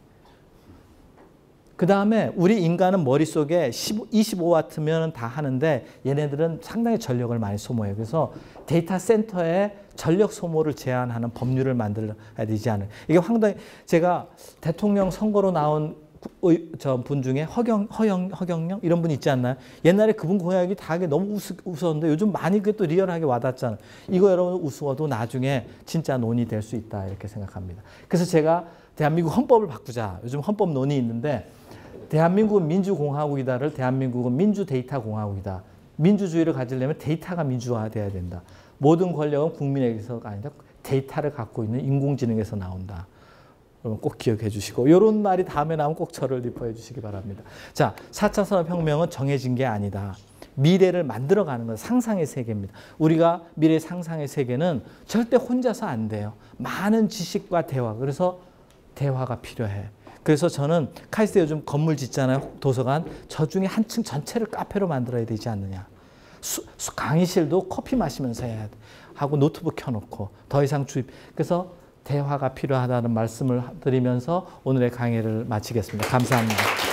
그 다음에 우리 인간은 머릿속에 이십오 와트면 다 하는데 얘네들은 상당히 전력을 많이 소모해요. 그래서 데이터 센터에 전력 소모를 제한하는 법률을 만들어야 되지 않을까. 이게 황당히 제가 대통령 선거로 나온 저 분 중에 허경, 허영, 허경영 이런 분 있지 않나요? 옛날에 그분 공약이 다 너무 우스, 우스웠는데 요즘 많이 그게 또 리얼하게 와닿잖아요. 이거 여러분 우스워도 나중에 진짜 논의될 수 있다 이렇게 생각합니다. 그래서 제가 대한민국 헌법을 바꾸자. 요즘 헌법 논의 있는데 대한민국은 민주공화국이다를 대한민국은 민주데이터공화국이다. 민주주의를 가지려면 데이터가 민주화돼야 된다. 모든 권력은 국민에게서가 아니라 데이터를 갖고 있는 인공지능에서 나온다. 여러분 꼭 기억해 주시고 이런 말이 다음에 나오면 꼭 저를 리퍼해 주시기 바랍니다. 자, 사 차 산업혁명은 정해진 게 아니다. 미래를 만들어가는 건 상상의 세계입니다. 우리가 미래 상상의 세계는 절대 혼자서 안 돼요. 많은 지식과 대화. 그래서 대화가 필요해. 그래서 저는 카이스트 요즘 건물 짓잖아요. 도서관. 저 중에 한 층 전체를 카페로 만들어야 되지 않느냐. 수, 수, 강의실도 커피 마시면서 해야 돼. 하고 노트북 켜놓고 더 이상 주입. 그래서 대화가 필요하다는 말씀을 드리면서 오늘의 강의를 마치겠습니다. 감사합니다.